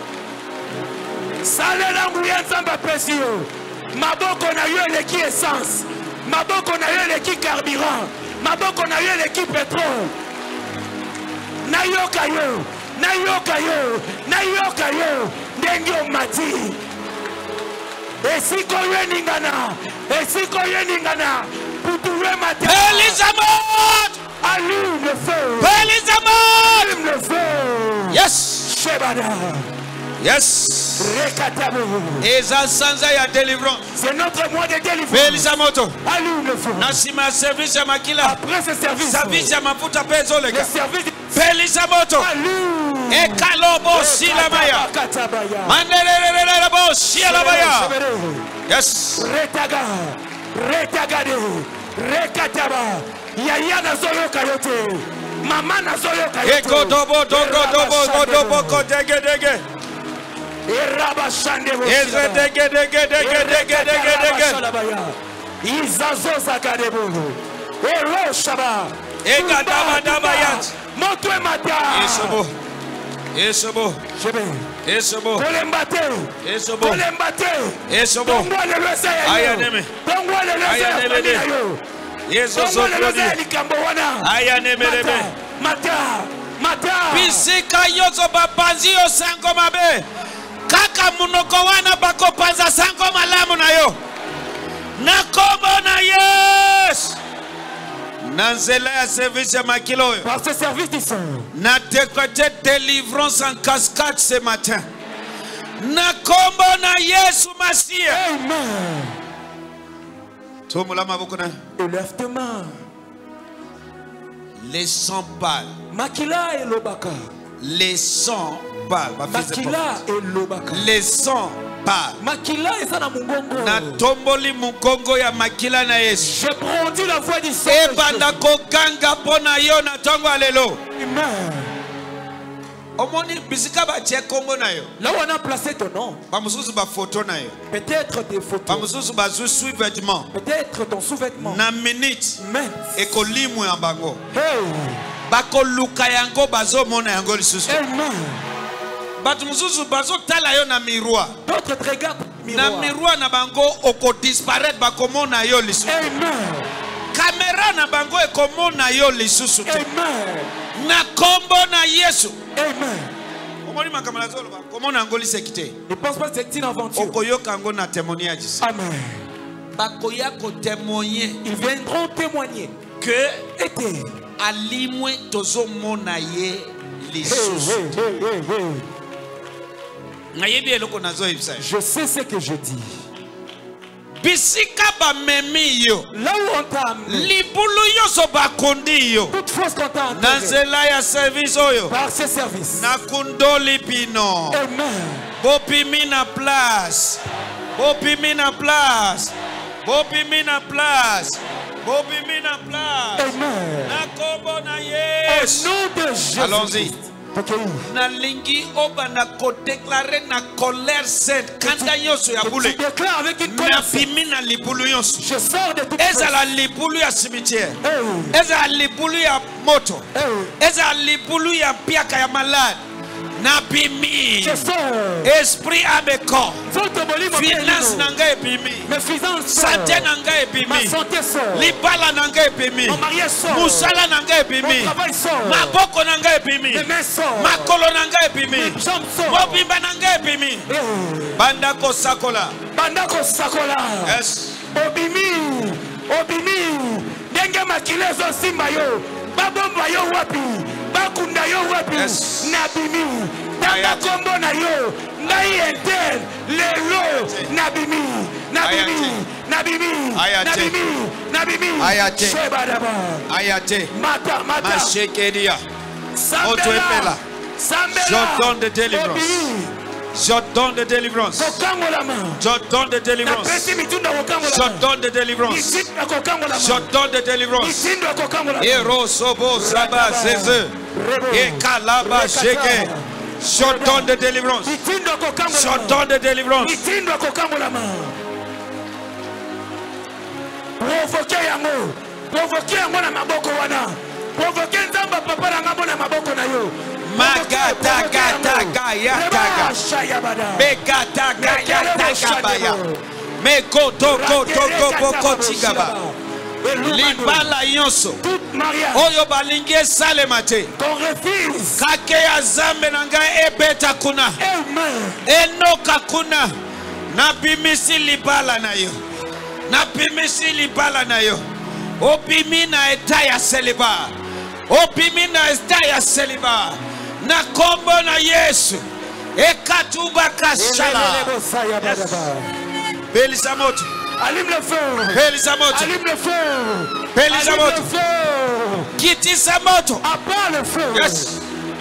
Salela nguya nzamba pesio. Maboko na yo eleki essence. Maboko na yo eleki carburant. Maboko na yo eleki pétrole. Nayoka yo. Nayoka yo. Nayoka yo. Ndenge mati. Esiko yo ningana. Esiko yo ningana. Putuwe mati. Elizabeth! Allume le feu. Elizabeth! Allume le feu. Yes. Shebada. Yes. Eza sanza ya délivrance. C'est notre mois de délivrance. Belisa moto. Allume le feu. Nasima service ya makila. Après ce service. Service ya mafuta pezo lega. Le service. Belisa moto. Allume. Ekalobo silamaya. Mandelelele bo silamaya. Yes. Retaga. Retagade. Rekataba. Yaya na zoyo kayote. Mama na zoyo kayote. Eko dobo dobo kodege. Kaka munoko wana bako panza sango malamu na yo. Na kombo na yes. Nanzela ya service ya makilo yo. Par ce service du sang. Na décrété délivrance en cascade ce matin. Na kombo na Yesu Masia. Amen. Tomula maboko na. Élève tes mains. Les sangs pâles. Makila et lobaka. Les sangs pâles. Makila et lobaka. Les sangs pâles. Makila et sana mungongo. Na tomboli mungongo ya makila na Yesu. J'ai brandi la voix du sang. E banda kokanga pona yo na tongo alelo. Amen. Omoni bisika ba tie kombo na yo. Là où on a placé ton nom. Ba mususu ba photo na yo. Peut-être des photos. Ba mususu ba zu sous-vêtement. Peut-être ton sous-vêtement. Na minute. Mais ekolimu ya bango. Hey. Bako luka yango bazo mona yango lisusu. Amen. Batu mususu bazo tala yo na miroir. D'autres te regardent miroir. Na miroir na bango oko disparaître bako mona yo lisusu. Amen. Caméra na bango eko mona yo lisusu. Amen. Na kombo na Yesu. Amen. Omoni makamala zolo ba komona yango lisekite. Ne pense pas que c'est une aventure. Okoyoka yango na témoignage. Amen. Bakoya ko témoigner. Ils viendront témoigner que était alimwe tozo mona ye lisusu. Je sais ce que je dis. Bisika ba memi yo. Là où on t'a amené. Libulu yo so ba kondi yo. Toute force qu'on t'a amené. Nanzela ya service oyo. Par ce service. Na kundoli pino. Amen. Bopimi na place. Bopimi na place. Bopimi na place. Bopimi na place. Amen. Na kombo na yes. Au nom de Jésus. Allons-y. Na lingi oba na ko déclarer na colère sainte kanda yoso ya bule. Tu déclares avec une colère sainte. Na libulu yoso. Je sors de toute eza la libulu ya cimetière. Eza libulu ya moto. Eza libulu ya piaka ya malade. Nabimi. Esprit à mes corps. Finance nanga ebimi. Santé nanga ebimi. Libala nanga ebimi. Musala nanga ebimi. Maboko nanga ebimi. Makolo nanga ebimi. Mobimba nanga ebimi. Bandako sakola. Bandako sakola. Yes. Obimi. Obimi. Denge makilezo simba yo. Babomba yo wapi. Bakunda yo wapi. Nabimi. Tanga kombo na yo. Ngai enter. Lelo. Nabimi. Nabimi. Nabimi. Nabimi. Nabimi. Ayate. Shebadaba. Ayate. Mata. Mata. Mashekeria. Sambela. J'ordonne de délivrance. J'ordonne de délivrance. J'ordonne de délivrance. J'ordonne de délivrance. J'ordonne de délivrance. Héros, Sobo, Saba, Zeze. Et Kalaba, Sheke. J'ordonne de délivrance. J'ordonne de délivrance. Provoquez yango. Provoquez yango na maboko wana. Provoquez nzamba papa na ngabo na maboko na yo. Magata gata gaya gaga. Begata gaya tagabaya. Mekoto koto kopo tigaba. Libala yonso. Oyo balingie sale mate. Kake ya zambe nanga ebeta kuna. Enoka kuna. Nabimisi libala na yo. Nabimisi libala na yo. Opimi na eta ya seliba. Opimi na eta ya seliba. Na kombo na Yesu. Ekatuba kashala. Belisamoto. Allume le feu. Belisamoto. Allume le feu. Belisamoto. Kiti samoto. Abat le feu. Yes.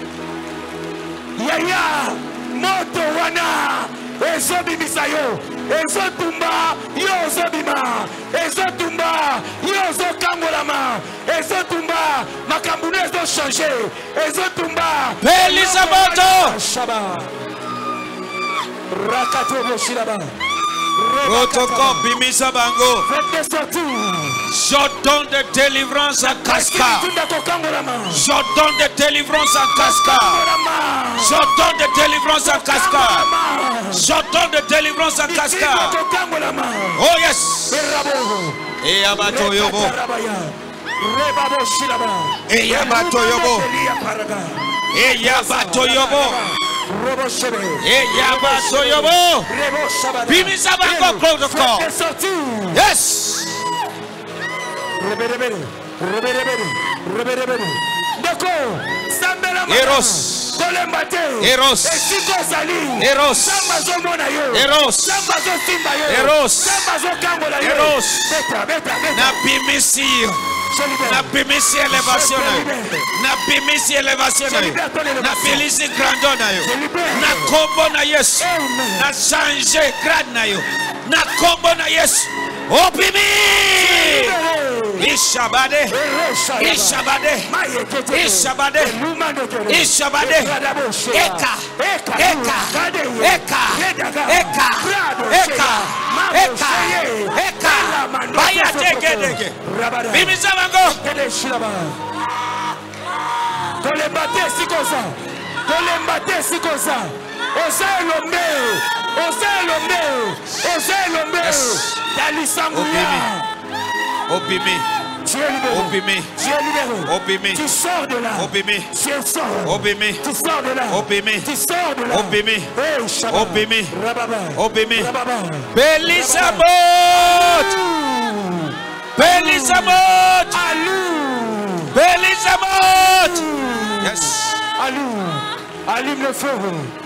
Yaya. Moto wana. Ezobimisa yo. Ezotumba. Yo zobima. Ezotumba. Yo zokangolama. Ezotumba. Makambune ezo changer. Ezotumba. Belisamoto. Shaba. Rakato boshilaba. Protocole bimisa bango. J'ordonne de délivrance à Casca. J'ordonne de délivrance à Casca. J'ordonne de délivrance à Casca. J'ordonne de délivrance à Casca. Oh yes. Et abato yobo. Et yabato yobo. Et yabato yobo. Et yabato yobo. Bimisa bango protocole. Yes. Eros. Eros. Eros. Eros. Eros. Eros. Napimisi. Napimisi élévation. Napimisi élévation. Napimisi grandeur na yo. Na kombo na Yesu. Na changer grade na yo. Na kombo na Yesu. Opimi. Ishabade. Ishabade. Ishabade. Ishabade. Eka. Eka. Eka. Eka. Eka. Eka. Eka. Baya dege dege. Bimisa bango. Tolembate sikosa. Tolembate sikosa. Osa elombe. Osa elombe. Osa elombe. Dalisanguya. Opimi. Tu es libéré. Opimi. Tu es libéré. Opimi. Tu sors de là. Opimi. Tu sors. Opimi. Tu sors de là. Opimi. Tu sors de là. Opimi. Opimi. Opimi. Belisabot. Belisabot. Allume. Belisabot. Yes. Allume. Allume le feu.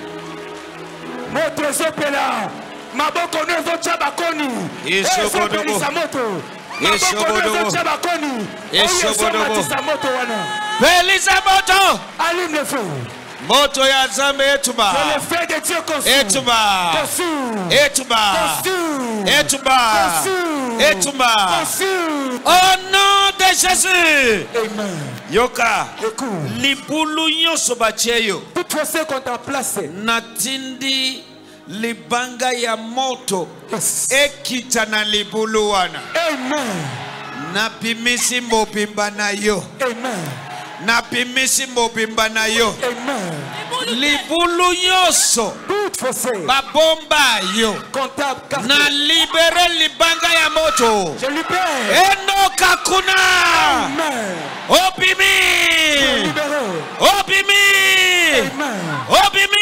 Notre zopela. Maboko nezo chabakoni. Isobodobo. Isobodobo. Isobodobo. Belisamoto. Allume le feu. Moto ya zambe etuba. Le feu de Dieu consume. Etuba. Etuba. Etuba. Etuba. Au nom de Jésus. Amen. Yoka. Libulu nyoso bacheyo. Tout ce qu'on t'a placé. Natindi. Libanga ya moto. Ekita na libulu wana. Amen. Napimisi mbopimba na yo. Amen. Na pimisi mobimba na yo. Libulu nyoso. Babomba yo. Na libere libanga ya moto. Je libère. Enoka kuna. Opimi. Opimi. Opimi.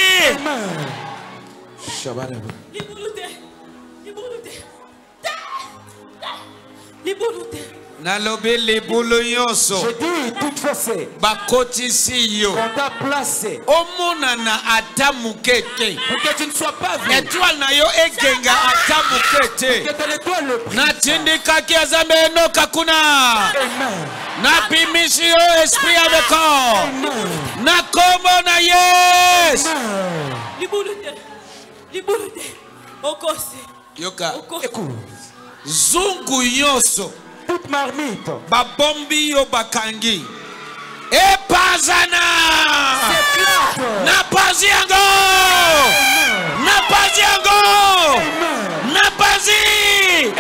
Nalobi libulu nyoso. Je dis toute fossé. Bakotisi yo. On t'a placé. Omona na atamukete. Pour que tu ne sois pas vu. Étoile na yo egenga atamukete. Que ton étoile le prie. Na tindika ki azambe enoka kuna. Amen. Na pimisi yo esprit avec corps. Na kombo na yes. Libulute. Okose. Yoka. Écoute. Zungu yoso. Toute marmite. Babombi yo bakangi. Epazana. Na paziango. Na paziango. Na pazi.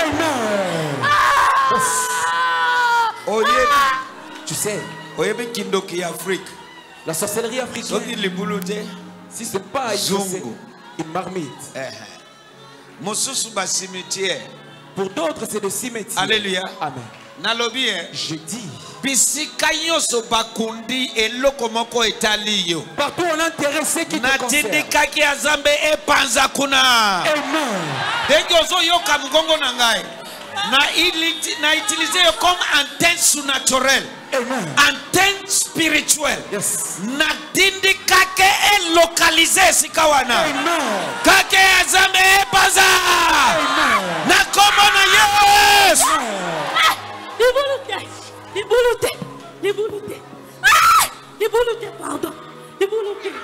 Oye. Tu sais. Oye be kindoki Afrique. La sorcellerie africaine. Soki libulute. Si c'est pas une marmite. Mosusu ba cimetière. Pour d'autres, c'est des cimetières. Alléluia. Amen. Nalobi, je dis. Bisika nyoso bakundi eloko moko etali yo. Partout on a intéressé qui te concerne. Natindika ki azambe epanza kuna. Amen. Dengi ozo yoka mgongo na ngai. Na utiliser yo comme antenne surnaturelle. Amen. Antenne spirituelle. Yes. Natindika ke elokalize sikawana. Amen. Kake azambe epanza. Amen. Na komo na yes. Libulute, pardon. Libulute.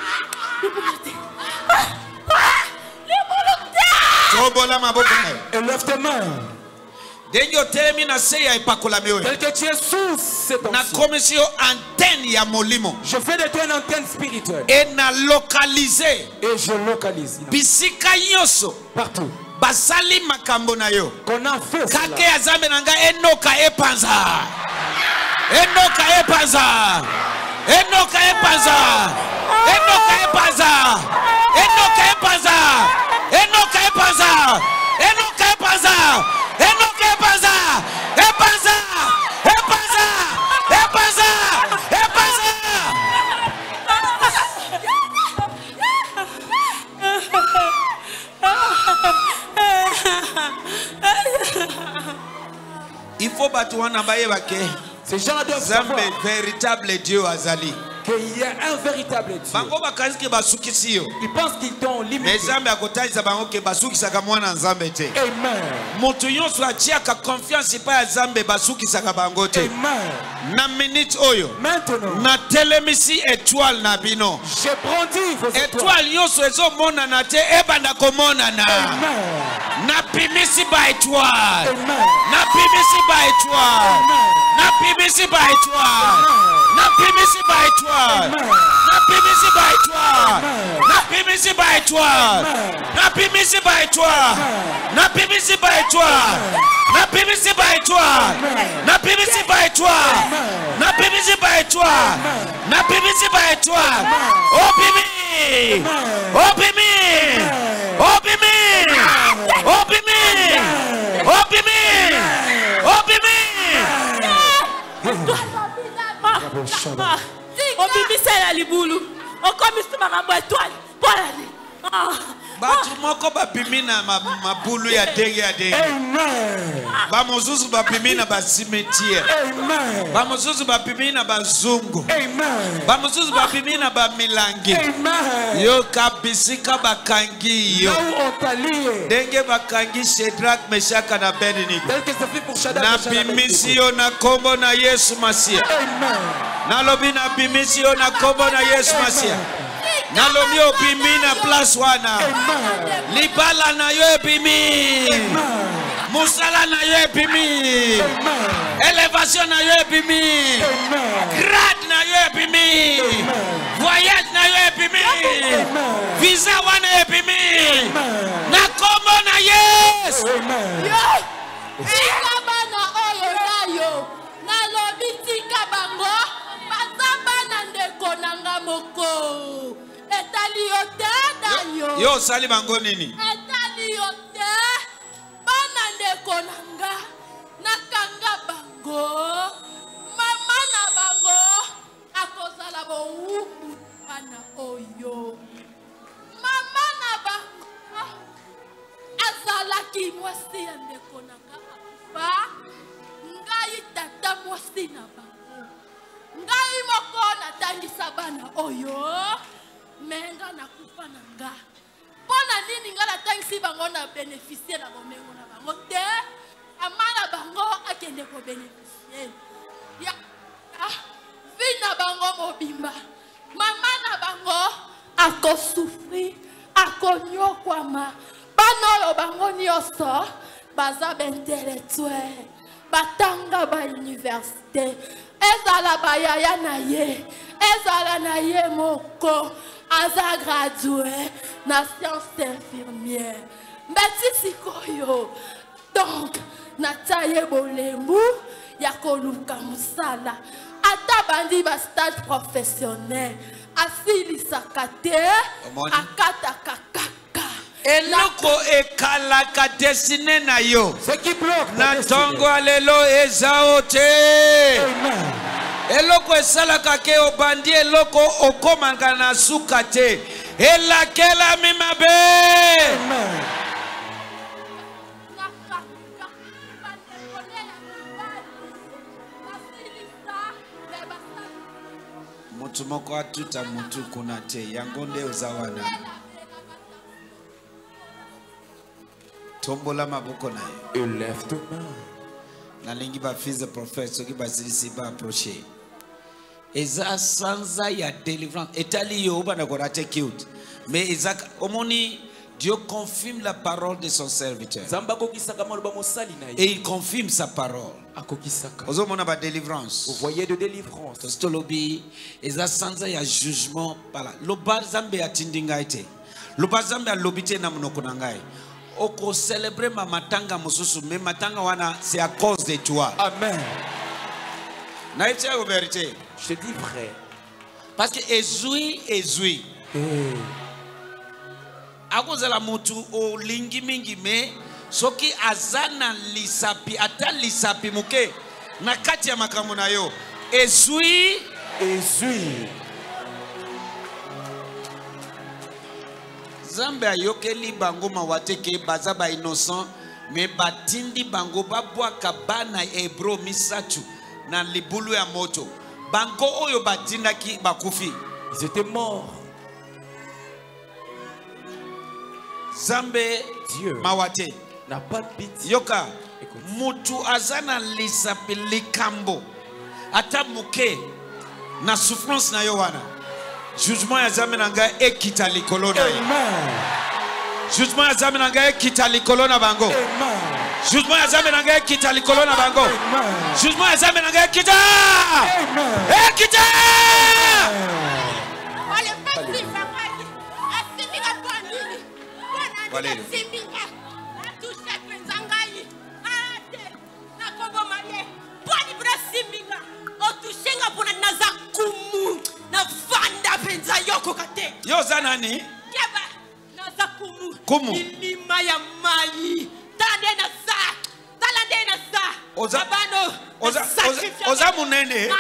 Tobola maboko. Lève tes mains. Denyo telemi na seya ipakola mewe. Tel que tu es sous cette onction. Na commission antenne ya molimo. Je fais de toi une antenne spirituelle. Et na localiser. Et je localise. Bisika nyoso. Partout. Basali makambo na yo. Qu'on a fait cela. Kake azambe nanga enoka epanza. Enoka epanza. Enoka epanza. Enoka epanza. Enoka epanza. Enoka epanza. Enoka epanza. Enoka epanza. Epanza. Epanza. Epanza. Epanza. Il faut batouana bayebake. Ces gens doivent savoir. Véritable Dieu azali. Qu'il y a un véritable Dieu. Bango bakanzi basukisi yo. Ils pensent qu'ils t'ont limité. Mais Nzambe akotalisa bango ke basukisaka mwana Nzambe te. Amen. Moto nyonso atiaka confiance pa ya Nzambe basukisaka bango te. Amen. Na minute oyo. Maintenant. Na telemisi étoile na bino. Je brandis vos étoiles nyonso ezomona na te ebanda komona na. Amen. Na pimisi ba étoile. Amen. Na pimisi ba étoile. Na pimisi ba étoile. Na pimisi ba étoile. Na pimisi ba étoile. Na pimisi ba étoile. Na pimisi ba étoile. Na pimisi ba étoile. Na pimisi ba étoile. Na pimisi ba étoile. Na pimisi ba étoile. Na pimisi ba étoile. Opimi. Opimi. Opimi. Opimi. Opimi. Opimi. Obibisela libulu. Okomisi makambo étoile. Batu moko bapimina mabulu ya denge ya denge. Amen. Bamozuzu bapimina ba cimetière. Amen. Bamozuzu bapimina bazungu. Amen. Bamozuzu bapimina ba milangi. Amen. Yo kabisika bakangi yo. Là où on t'a lié. Denge bakangi Shadrach, Meshach na Abednego. Tel que ça fait pour Shadrach, na Meshach na Abednego. bimisi yo na kombo na Yesu Masia. Amen. Nalobi na bimisi yo na kombo na Yesu Masia. Nalobi opimi na place wana. Libala na yo epimi. Musala na yo epimi. Elevation na yo epimi. Grade na yo epimi. Voyage na yo epimi. Visa wana epimi. Na kombo na Yesu. Tika bana oyo nayo. Nalobi tika bango. Yo sali bango nini? Etali yote bana ndeko nanga nakanga bango mama na bango akozala bowumbu bana oyo mama na bango azalaki mwasi ya ndeko nanga akufa ngai tata mwasi na bango ngai moko natangisa bana oyo menga nakufa na nga pona nini nga natangisi bango na bénéficier na bomengo na bango te amana bango akende ko bénéficier ya vi na bango mobimba mama na bango akosufri akonyokwama bana oyo bango nyonso baza baintellectuel batanga ba université ezala bayaya na ye ezala na ye moko aza gradué na science infirmière mbeti sikoyo donc nataye bolembu ya koluka musala ata bandi ba stage professionnel asilisaka te akataka kaka eloko ekalaka desine na yo na tongo alelo ezao te eloko esalaka ke obandi eloko okomanga na suka te elakela mimabe mutu moko atuta mutu kuna te yango nde ozawana tombola maboko na ye lève tes mains nalingi ba fils de prophète soki basilisi ba approcher eza sanza ya délivrance etali yo bana ko rate cute mais Isaac omoni Dieu confirme la parole de son serviteur et il confirme sa parole. Vous voyez de délivrance. Eza sanza ya jugement pala loba zambe atindinga ite loba zambe alobite na munoko nangai oko célébrer ma matanga mususu mais matanga wana c'est à cause de toi. Amen. Na ite la vérité. Je dis vrai. Parce que ezui akozala mutu o lingi mingi me soki azana lisapi ata lisapi muke na kati ya makambo na yo ezui Zambe ayokeli bango mawateke baza ba innocent me batindi bango babwaka bana ebro misatu na libulu ya moto bango oyo batindaki bakufi ils étaient morts. Zambe Dieu mawate n'a pas de pitié. Yoka mutu azana lisapi likambo ata muke na souffrance na yowana jugement ya Zambe nanga ekita likolo na yo. Jugement ya Zambe nanga ekita likolo na bango. Jugement ya Zambe nanga ekita likolo na bango. Jugement ya Zambe nanga ekita ekita. Valérie. Yo zanani? Kumu. Oza munene.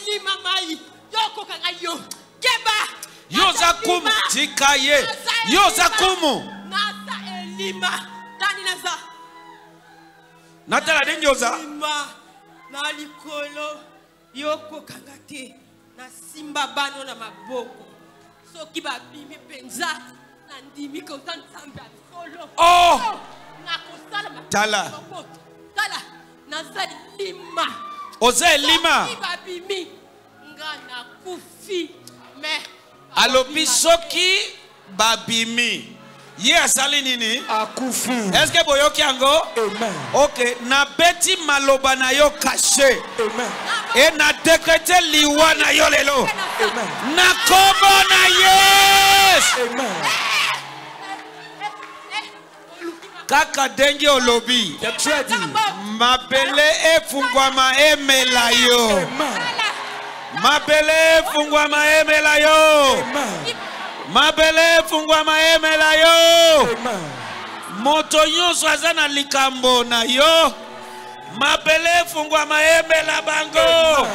Yo za kumu. Tikaye. Yo za kumu. Natala denjoza na likolo yoko kangate na simba bano na maboko soki babimi penza na ndimi ko tantamba solo na kosala tala na zali lima oze lima babimi ngana kufi me alobi soki babimi Ye asali nini? Akufi. Est-ce que boyoki ango? Amen. Ok, na beti maloba na yo caché. Amen. Et na décrété liwa na yo lelo. Amen. Na kobo na yes. Amen. Kaka dengi olobi. Tu as dit. Mabele efungwama emela yo. Amen. Mabele efungwama emela yo. Amen. Mabele fungwa maeme la yo. Moto nyonso azana likambo na yo. Mabele fungwa maeme la bango.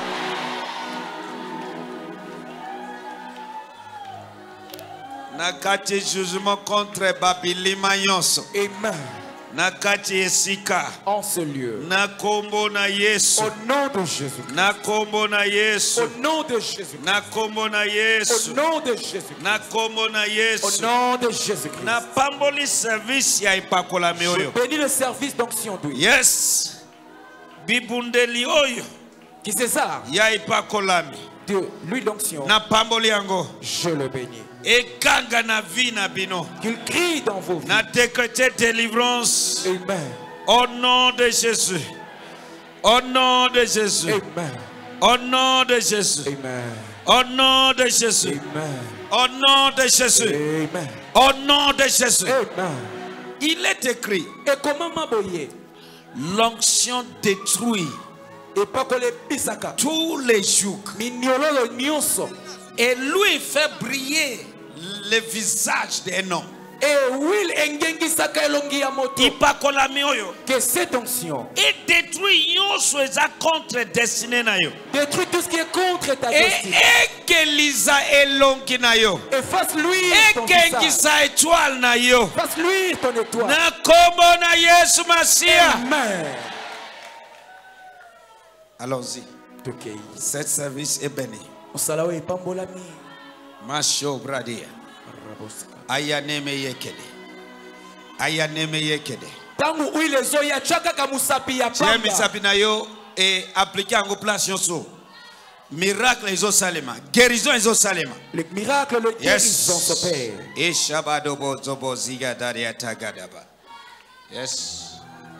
Nakati jugement contre Babilima nyonso. Amen. Nakati esika. En ce lieu. Nakombo na Yesu. Au nom de Jésus. Nakombo na Yesu. Au nom de Jésus. Nakombo na Yesu. Au nom de Jésus. Nakombo na Yesu. Au nom de Jésus. Na pamboli service ya ipakola me oyo. Je bénis le service d'onction d'huile. Yes. Bibundeli oyo. Qui c'est ça? Ya ipakola me. De l'huile d'onction. Na pamboli yango. Je le bénis. Et kanga na vie na bino. Qu'il crie dans vos vies. Na décréter délivrance. Amen. Au nom de Jésus. Au nom de Jésus. Amen. Au nom de Jésus. Amen. Au nom de Jésus. Amen. Au nom de Jésus. Amen. Au nom de Jésus. Amen. Il est écrit. Et comment m'aboyer? L'onction détruit et pas que les bisaka. Tous les jougs. Et lui fait briller le visage d'un homme. Et will engengi saka elongi ya moto. Ipakola mioyo. Que cette onction. Et détruit yonso eza contre destinée na yo. Détruit tout ce qui est contre ta destinée. Et que lisa elongi na yo. Et fasse-lui ton visage. Et que sa étoile na yo. Fasse-lui ton étoile. Na kombo na Yesu Masia. Amen. Allons-y. Okay. Cet service est béni. Osalawe pambolami. Masho bradia. Ayaneme yekede. Ayaneme yekede. Tangu uile zoya chaka kamusapi ya pamba. Tiens misapi na yo et appliquer en place yoso. Miracle ezo salema. Guérison ezo salema. Le miracle le guérison s'opère. Et shabado bozobo ziga daria tagadaba. Yes.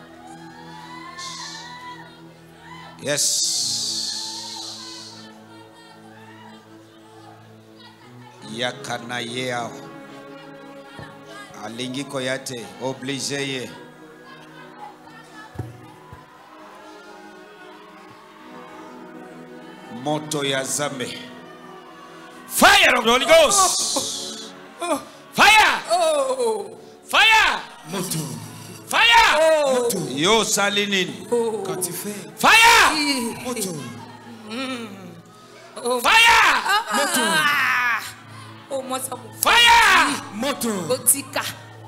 Yes. Yakana yeo. Alingi koyate obligé ye. Moto ya zambe. Fire of the Holy Ghost. Fire. Fire. Moto. Fire. Moto. Yo salinini. Quand tu fais. Fire. Moto. Fire. Moto. Fire. Moto. Botika.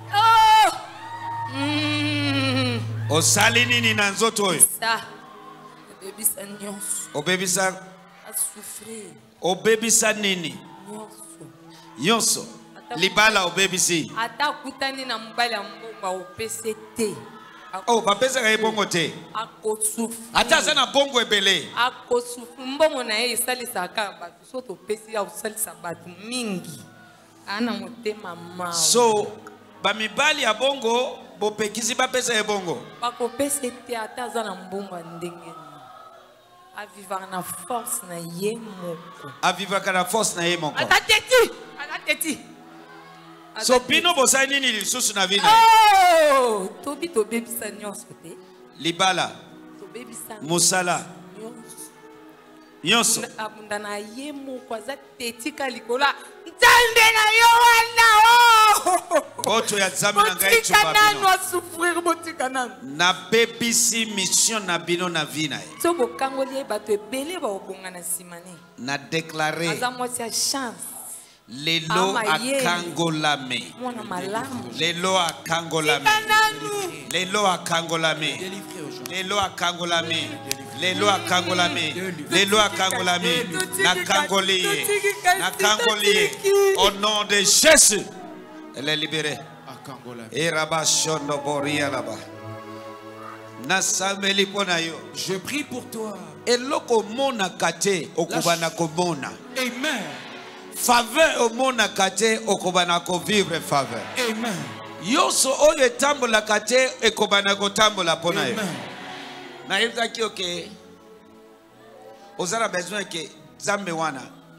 O salinini na nzoto oyo. Obebisa nyonso. Obebisa. Asufrir. Obebisa nini? Nyonso. Libala obebisi. Ata kutani na mbali ya mbongo opese te. Oh, bapesa ka ebongo te. Akosufu. Ata sana bongo ebele. Akosufu mbongo na ye esalisa ka batu so to pesi ya usalisa batu mingi. Ana motema mawa. So bamibali ya bongo bopekisi bapesa ebongo. Bakopese te ata za na mbongo ndenge. Avivaka na force na ye moko. Avivaka na force na ye moko. Atateti. Atateti. So bino bosa nini lisusu na vina? Oh, tobi tobebisa nyonso te. Libala. Tobebisa musala. Nyonso. Abunda na ye moko aza tetika likola. Nzambe na yo wana oh. Boto ya nzambe na ngai chupa bino. Botika nanu asufrir botika nanu. Na bebisi mission na bino na vina. So bokangoli bato ebele ba obonga na simane. Na déclarer. Aza mwasi ya chance. Lelo akangolame. Lelo akangolame. Lelo akangolame. Lelo akangolame. Lelo akangolame. Lelo akangolame. Nakangolié. Nakangolié. Au nom de Jésus. Elle est libérée. Et Rabashondo Boria là-bas. Nasameli ponayo. Je prie pour toi. Eloko mona kate okubana komona. Amen. Faveur au monde à kate okobana ko vivre faveur. Amen. Yoso oye tambo la kate ekobana ko tambo la pona yo. Na yebza ki oke. Ozara besoin ke zambe wana.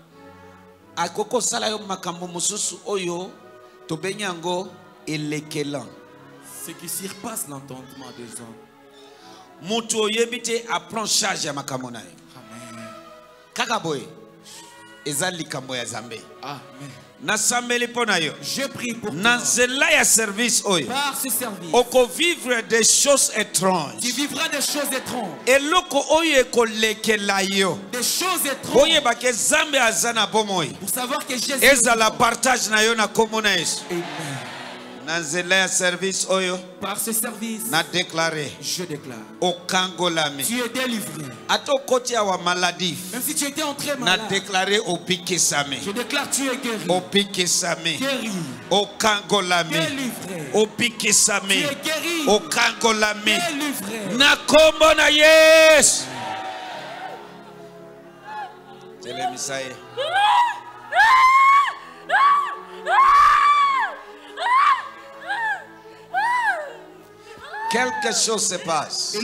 Akoko sala yo makambo mususu oyo to benyango elekelan. Ce qui surpasse l'entendement des hommes. Mutu oyebite apprend charge ya makambo na yo. Amen. Kaka boy. ezali kambo ya Zambe. Amen. Je prie pour toi. Service par ce service, oko vivre des choses étranges. Tu vivras des choses étranges. Et loko oye kolekela yo. Des choses étranges. Oye bake Zambe azana bomoy. Pour savoir que Jésus ezala partage na yo na komona Yesu. Amen. Service oyo. Par ce service, na déclaré. Je déclare. Okangolami. Tu es délivré. Ato koti wa maladie. Même si tu étais entré malade. Na déclaré opikesame. Je déclare tu es guéri. Opikesame. Guéri. Okangolami. Délivré. Opikesame. Tu es guéri. Okangolami. Délivré. Na kombo na Yesu. Telemisaye. Quelque chose se passe.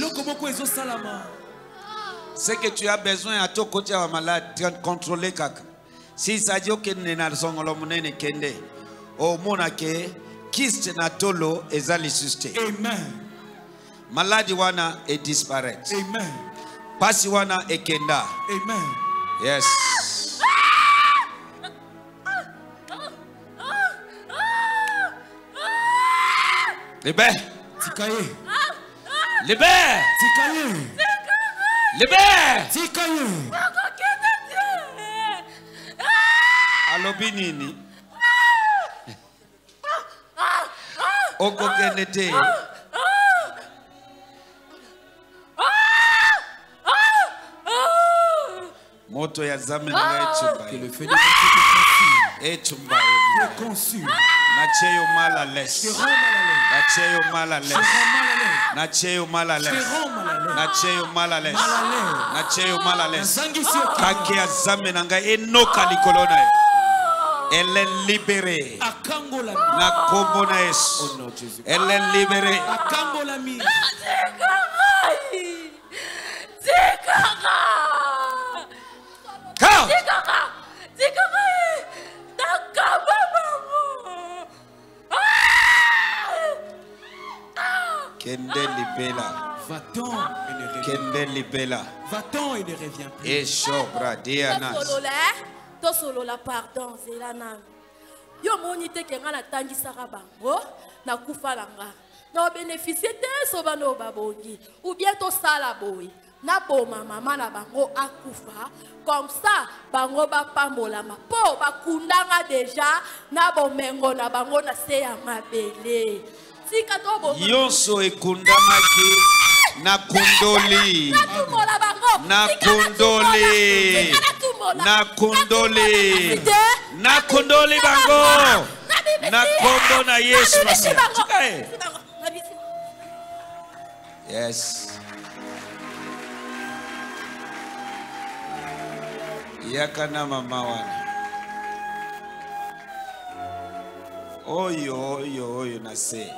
C'est que tu as besoin à ton côté à malade de contrôler kaka. Si ça dit que nena zongolo munene kende, o monake kiste na tolo ezali susté. Amen. Maladie wana est disparaître. Amen. Pasi wana ekenda. Amen. Yes. Libère. Tikaye. Libère. Tikaye. Libère. Tikaye. Alobi nini? Oko kenete. Moto ya Zambe na echumba. Que le feu de Dieu echumba. est conçu. Nacheyo mala les. Nacheyo mala les. Nacheyo mala les. Nacheyo mala les. Nacheyo mala les. Kake ya Zambe na ngai enoka likolo na ye. Elle est libérée. Na kombo na Yesu. Elle est libérée. Kende libela. Va-t'en et ne reviens. Kende libela. Va-t'en et ne reviens plus. Et chobra dianas. To solo la pardon zela na. Yo monite ke ngana tangisaka bango na kufa langa. Na bénéficier te so bano babongi ou bien to sala boy. Na boma mama na bango akufa comme ça bango ba pambola ma po ba kundanga déjà na bomengo na bango na se ya mabele. Sika to bo. Yonso ekundamaki na kundoli. Na kundoli. Na kundoli. Na kundoli bango. Na kombo na Yesu Masihi. Yes. Yakana mama wana. Oyo na se.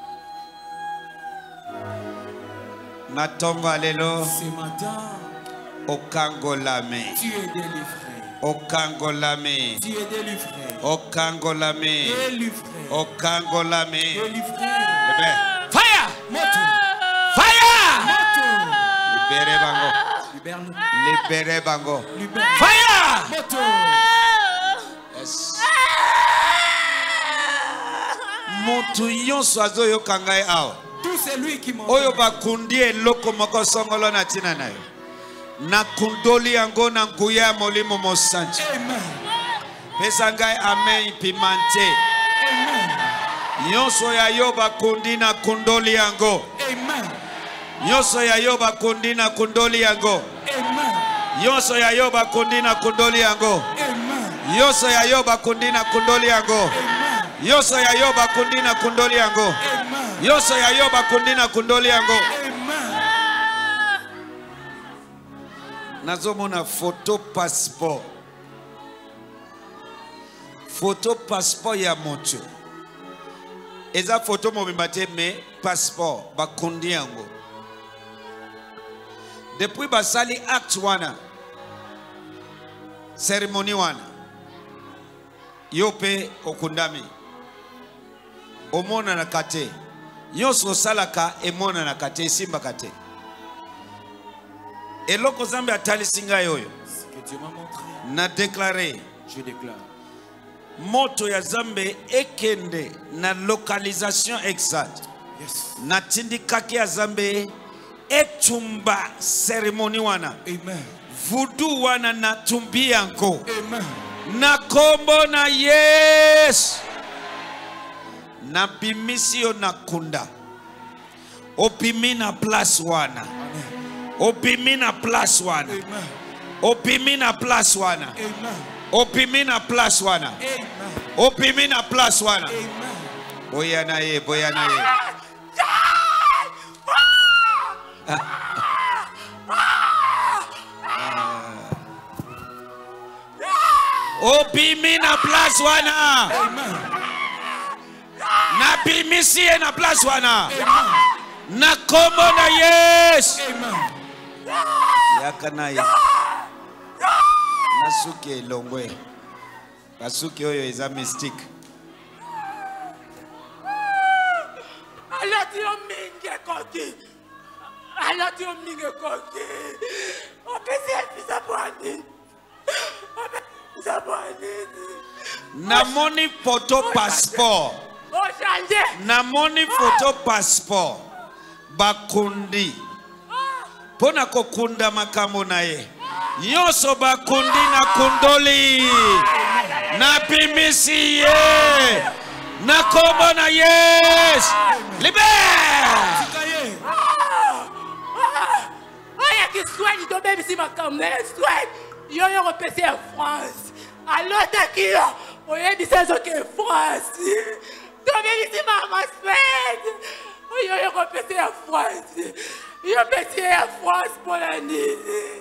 Natonga lelo. Ce matin, Okangolame. tu es délivré. Okangolame. Tu es délivré. Okangolame. Délivré. Okangolame. Délivré. Fire! Moto. Fire! Moto. Libérez bango. Libère-nous. Libérez bango. Libère. Fire! Moto. Yes. Motu yonso azo yokangai ao. Tout c'est lui qui m'entend. Oyo bakundi eloko moko songolo na tina na yo. Na kundoli yango na nguya molimo mosanji. Amen. Pesa ngai amen pimante. Amen. Yonso ya yo bakundi na kundoli yango. Amen. Yonso ya yo bakundi na kundoli yango. Amen. Yonso ya yo bakundi na kundoli yango. Amen. Yonso ya yo bakundi na kundoli yango. Amen. Yoso ya yo bakundi na kundoli yango. Amen. Yoso ya yo bakundi na kundoli yango. Amen. Nazomona photo passeport. Photo passeport ya moto. Eza photo mobimate me passeport bakundi yango. Depuis basali act wana. Ceremony wana. Yope okundami. Omona na kate. Yoso salaka emona na kate simba kate. Eloko Zambe atali singa yoyo. Ce que Dieu m'a montré. Na déclaré. Je déclare. Moto ya Zambe ekende na localisation exacte. Yes. Na tindikaki ya Zambe etumba cérémonie wana. Amen. Voodoo wana na tumbi yanko. Amen. Na kombo na yes. Na bimisio na kunda. Opimina plus wana. Amen. Opimina plus wana. Amen. Opimina plus wana. Amen. Opimina plus wana. Amen. Opimina plus wana. Amen. Boyana ye, boyana ye. Opimina plus wana. Amen. Na bimisi na plus wana. Na kombo na yes. Amen. Yakana ye. Nasuke longwe. Basuke oyo eza mystique. Alati o minge koki. Alati o minge koki. Opesi elfisa bwani. Opesi bwani. Namoni photo passeport. Namoni photo passeport. Bakundi. Pona kokunda makambo na ye. Yoso bakundi na kundoli. Na pimisi ye. Na kombo na yes. Liber. Oya ki soigne do baby si makambo na soigne. Yo yo repese en France. Alors takio. Oye bisezo ke France. Do baby si mama soigne. Yo yo repese en France. Yo pese en France pour la nuit.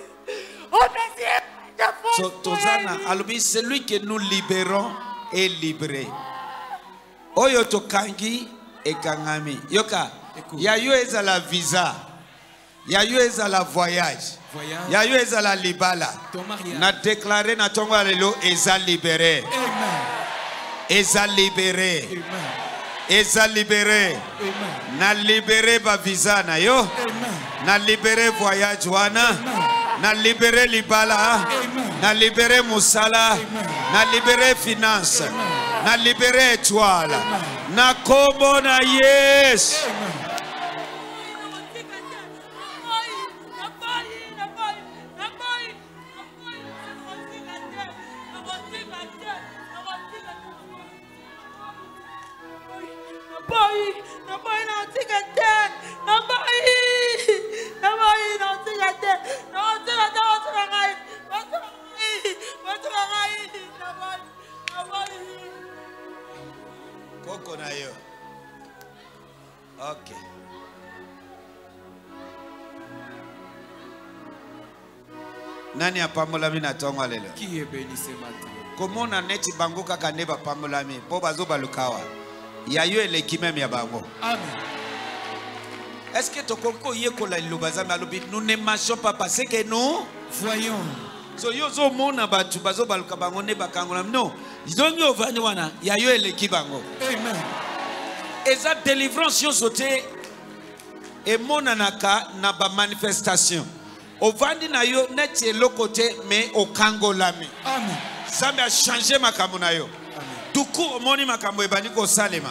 So, Tozana, alubi, celui que nous libérons est libéré. Oyo tokangi e kangami. Yoka, ya yo eza la visa. Ya yo eza la voyage. Ya yo eza la libala. Na déclaré na tongo alelo eza libéré. Eza libéré. Eza libéré. Na libéré ba visa na yo. Na libéré voyage wana. Na libéré libala. Na libéré musala. Na libéré finance. Na libéré étoile. Na kombo na yes. Ok. Nani apambolami na tongo lelo? Qui est béni ce matin? Comment on a neti bango kaka neba pambolami? Po bazo balukawa. Yayo eleki même ya bango. Amen. Est-ce que tokoko yekola lubazami alobi nous ne marchons pas parce que nous voyons. So yozo mona batu bazo baluka bango ne bakangola no. Izongi ovani wana yayo eleki bango. Amen. Eza délivrance yo sote et monanaka na ba manifestation. Ovandi na yo neti lokote mais au kangolami. Amen. Ça m'a changé makambo na yo. Tuku omoni makambo ebandi ko salema.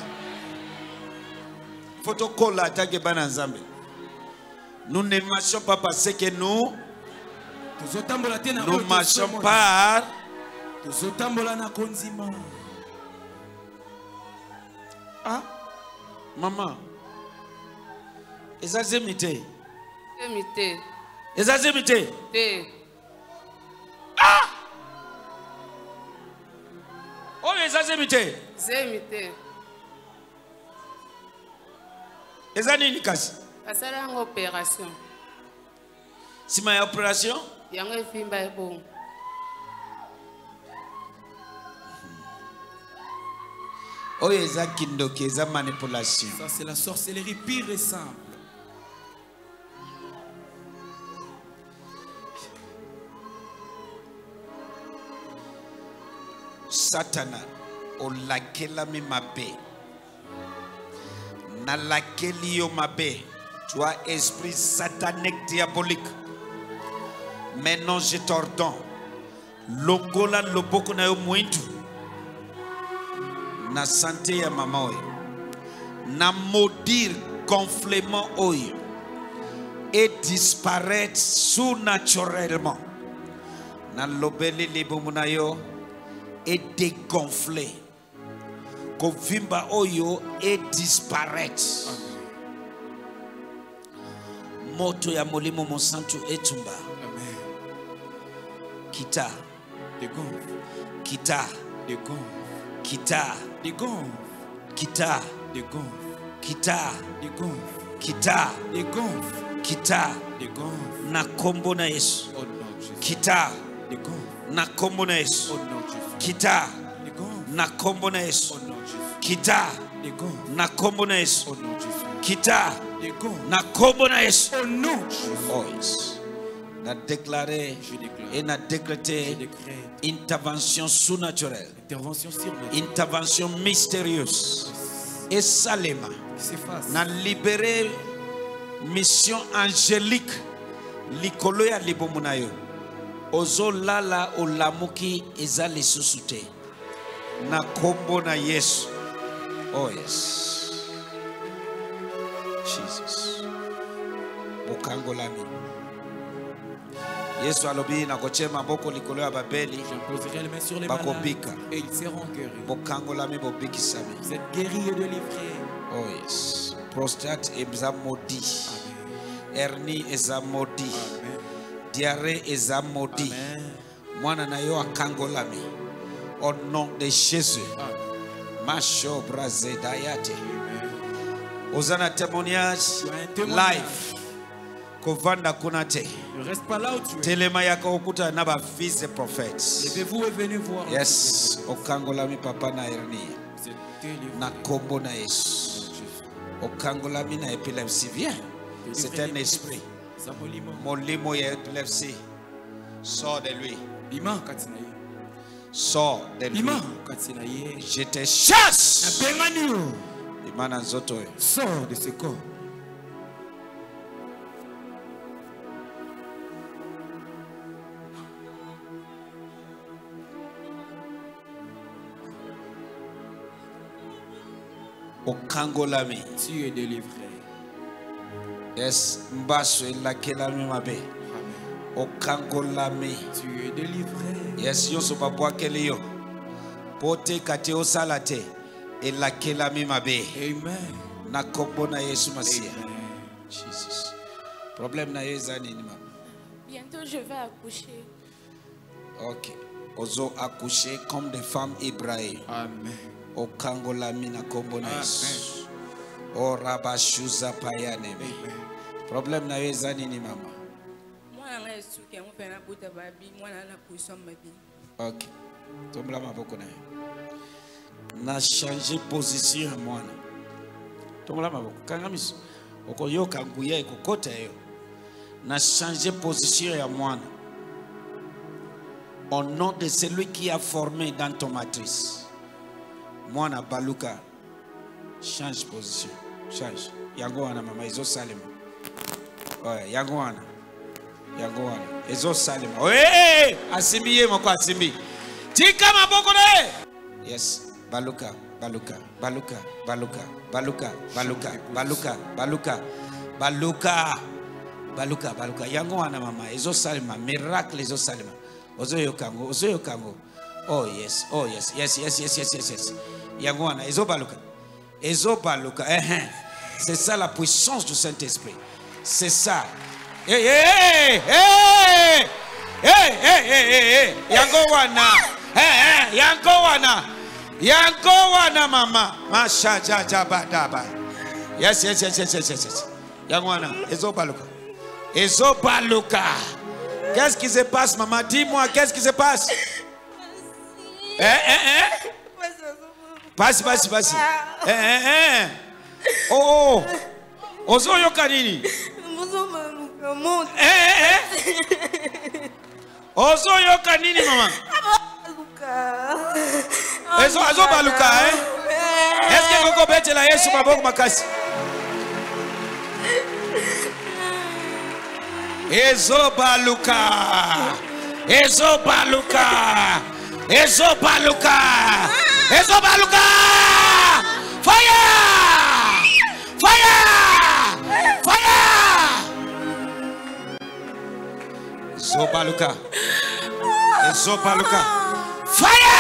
Fotokola attaque bana nzambe. Nous ne marchons pas parce que nous marchons par ah maman ezazemite Zemite. Ezazemite Te. Ah oh ezazemite Zemite. ezanini kasi Basala yango opération. sima ya opération Yango efimba ebongo. oyo eza kindoki eza manipulation. Ça c'est la sorcellerie pure et simple. Satana olakelami mabe na lakeli yo mabe, toi esprit satanique diabolique, maintenant je t'ordonne longola loboko na yo mwindu na santé ya mama oyo na maudire gonflement oyo et disparaître surnaturellement na lobeli libumu na yo et dégonfler kovimba oyo et disparaître moto ya molimo monsantu etumba kita dégonfle kita dégonfle kita dégonfle kita dégonfle kita dégonfle kita dégonfle kita dégonfle na kombo na Yesu au nom de Jésus kita dégonfle na kombo na Yesu au nom de Jésus kita dégonfle na kombo na Yesu au nom de Jésus kita dégonfle na kombo na Yesu au nom de Jésus kita dégonfle na kombo na Yesu au nom de Jésus. Oh yes. Na déclaré et na décrété intervention surnaturelle, intervention mystérieuse et salema na libéré mission angélique likolo ya libomu na yo ozo lala olamuki eza lisusu te na kombo na Yesu. Oh yes, Jesus bokangolami Yesu alobi na kochema boko likolo ya babeli bakobika et ils seront guéris. bokangolami bobikisami. Vous êtes guéris et délivrés. Oh yes. Prostate eza maudit. Hernie eza maudit. Diarrhée eza maudit. Mwana na yo akangolami. Au nom de Jésus. Masho braze dayate. Ozana témoignage live. Kovanda kunate. Ne reste pas là où tu es. Telema yako okuta na ba fils de prophètes. Levez-vous et venez voir. Yes. Okangolami papa na hernie. Na kombo na Yesu. Okangolami na épilepsie. Viens. C'est un esprit. Molimo ya épilepsie. Sors de lui. Sors de lui. Je te chasse. Imana zoto. Sors de ce corps. Okangolami. Tu es délivré. Yes, mbaso elakelami mabe. Okangolami. Tu es délivré. Yes, yoso babwa kelio. Pote kate osalate elakelami mabe. Amen. Na kombo na Yesu Masia. Jesus. Problème na yeza nini mama? Bientôt je vais accoucher. OK. Ozo accoucher comme des femmes hébraïennes. Amen. Okangolami na kombo na Yesu. O rabashuza payane. Problème na yeza nini mama? OK. Tombla maboko na yo. Na changer position ya mwana. Tombla maboko. Kangamiso. Okoyoka nguya ikokota yo. Na changer position ya mwana. Au nom de celui qui a formé dans ton matrice. Mwana baluka. Change position. Change. Yango wana mama izo salema. Ouais, yango wana. Yango wana. Izo salema. Ouais! Asimiye moko asimi. Tika maboko na. Yes. Baluka. Baluka. Baluka. Baluka. Baluka. Baluka. Baluka. Baluka. Baluka. Baluka. Baluka. Yango wana mama izo salema. Miracle izo salema. Ozo yokango. Ozo yokango. Oh yes. Oh yes. Yes. Yes. Yes. Yes. Yes. Yes. Yango wana izo baluka. Izo baluka. C'est ça la puissance du Saint-Esprit. C'est ça. Hey, hey, hey, hey, hey, hey, hey, Yango wana. Hey, hey, Yango wana. Yango wana mama. Masha jabadaba. Yes, yes, yes, yes, yes, yes. Yango wana. Ezo baluka. Ezo baluka. Qu'est-ce qui se passe, maman? Dis-moi, qu'est-ce qui se passe? Passe, passe, passe. Oh, ozo yoka nini? Ozo yoka nini mama? Ezo azo baluka Est-ce que koko bete la Yesu maboko makasi? Ezo baluka. Ezobaluka. Ezobaluka. Ezobaluka. Fire! Fire! Fire! Ezobaluka. Ezobaluka. Fire!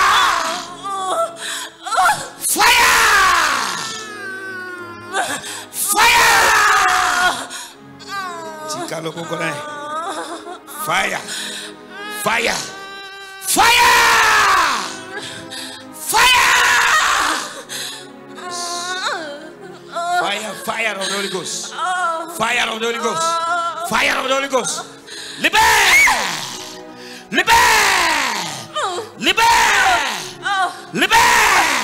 Fire! Fire! Chikalo kokone. Fire! Fire! Fire! Fire! Fire! Fire of the Holy Ghost. Fire of the Holy Ghost. Fire of the Holy Ghost. Libère! Libère! Libère! Libère!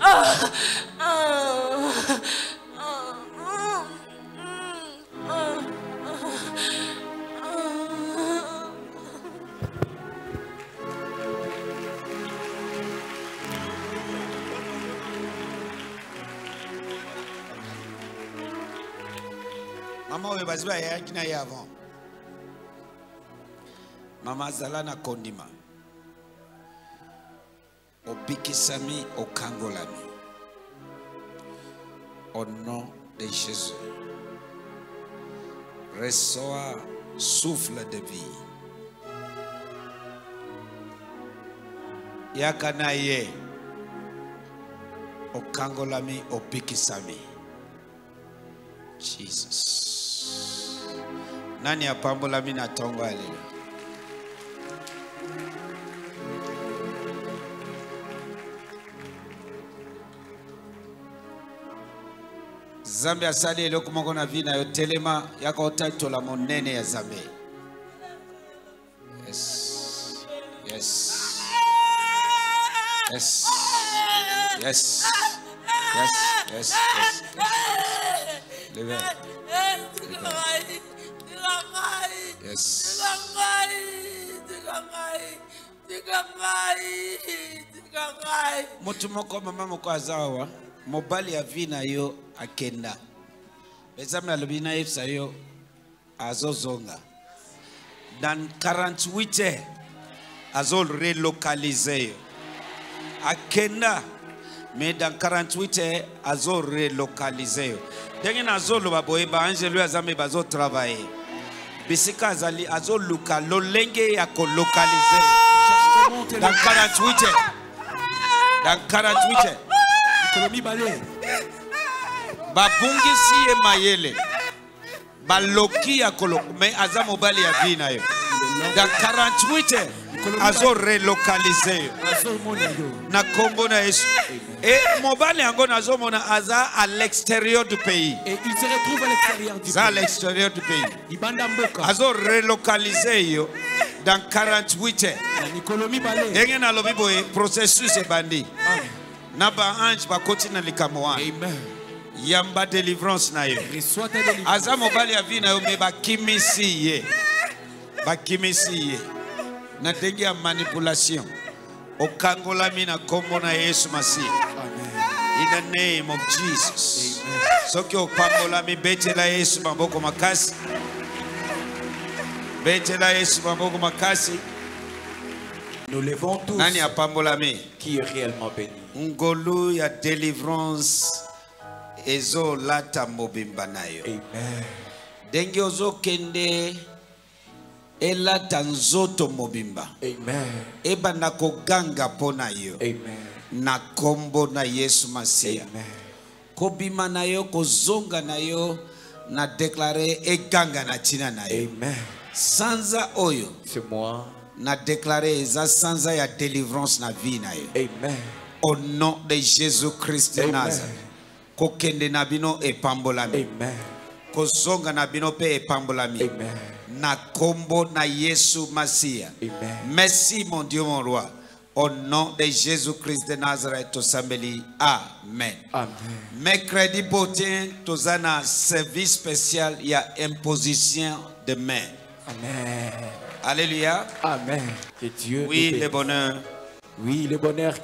Maman, on va se voir avant. Maman Zalana Kondima. Obikisami Okangolami. Au nom de Jésus. Reçois souffle de vie. Yakanaye Okangolami Obikisami. Jesus. Nani apambolami na tongo alele. Zambi asali eloko moko na vi na yo telema yaka otatola monene ya Zambi. Yes. Yes. Yes. Yes. Yes. Yes. Yes. Leve. Yes. Mutu moko mama moko azawa mobali ya vina yo akenda. Bezame alobina yefsa yo azozonga. Dans 48 heures azol relocaliser yo. Akenda mais dans 48 heures azol relocaliser yo. Dengena azolo baboye ba angelo azame bazo travailler. Bisika azali azol luka lolenge ya ko localiser. Dans 48 heures. Dans 48 heures. Économie balé. Babungisi e mayele. Baloki ya kolo mais azamo bali ya vina yo. Dans 48 heures azo relocaliser na kombo na Yesu. Et mobali yango nazo mona aza à l'extérieur du pays. Et il se retrouve à l'extérieur du pays. À l'extérieur du pays. Azo relocaliser yo dans 48 heures. Dengen na lobi boye processus e bandi. Na ba ange ba kotina likamo. Amen. Yamba délivrance na yo. Aza mobali ya vi na yo me ba kimisi ye. Ba kimisi ye. Na dengi ya manipulation. Okangola mina kombo na Yesu Masihi. In the name of Jesus. Soki okangola mi bete la Yesu maboko makasi. Bete la Yesu maboko makasi. Nous levons tous. Nani apambola mi? Qui est réellement béni. Ngolu ya délivrance ezo lata mobimba nayo. Amen. Dengi ozo kende ela tanzoto mobimba. Amen. Eba nako ganga pona yo. Amen. Na kombo na Yesu Masihi. Amen. Kobima na yo kozonga na yo na déclarer e ganga na tina na yo. Amen. Sanza oyo. C'est moi. Na déclarer eza sanza ya délivrance na vie na yo. Amen. Au nom de Jésus-Christ de Nazareth. Kokende na bino e pambolami. Amen. Kozonga na bino pe e pambolami. Amen. Na kombo na Yesu Masihi. Amen. Merci mon Dieu mon roi. Au nom de Jésus-Christ de Nazareth, Tosambeli. Amen. Amen. Mercredi prochain, Tosana service spécial, il y a imposition de main. Amen. Alléluia. Amen. Que Dieu. Oui, le bonheur. Oui, le bonheur que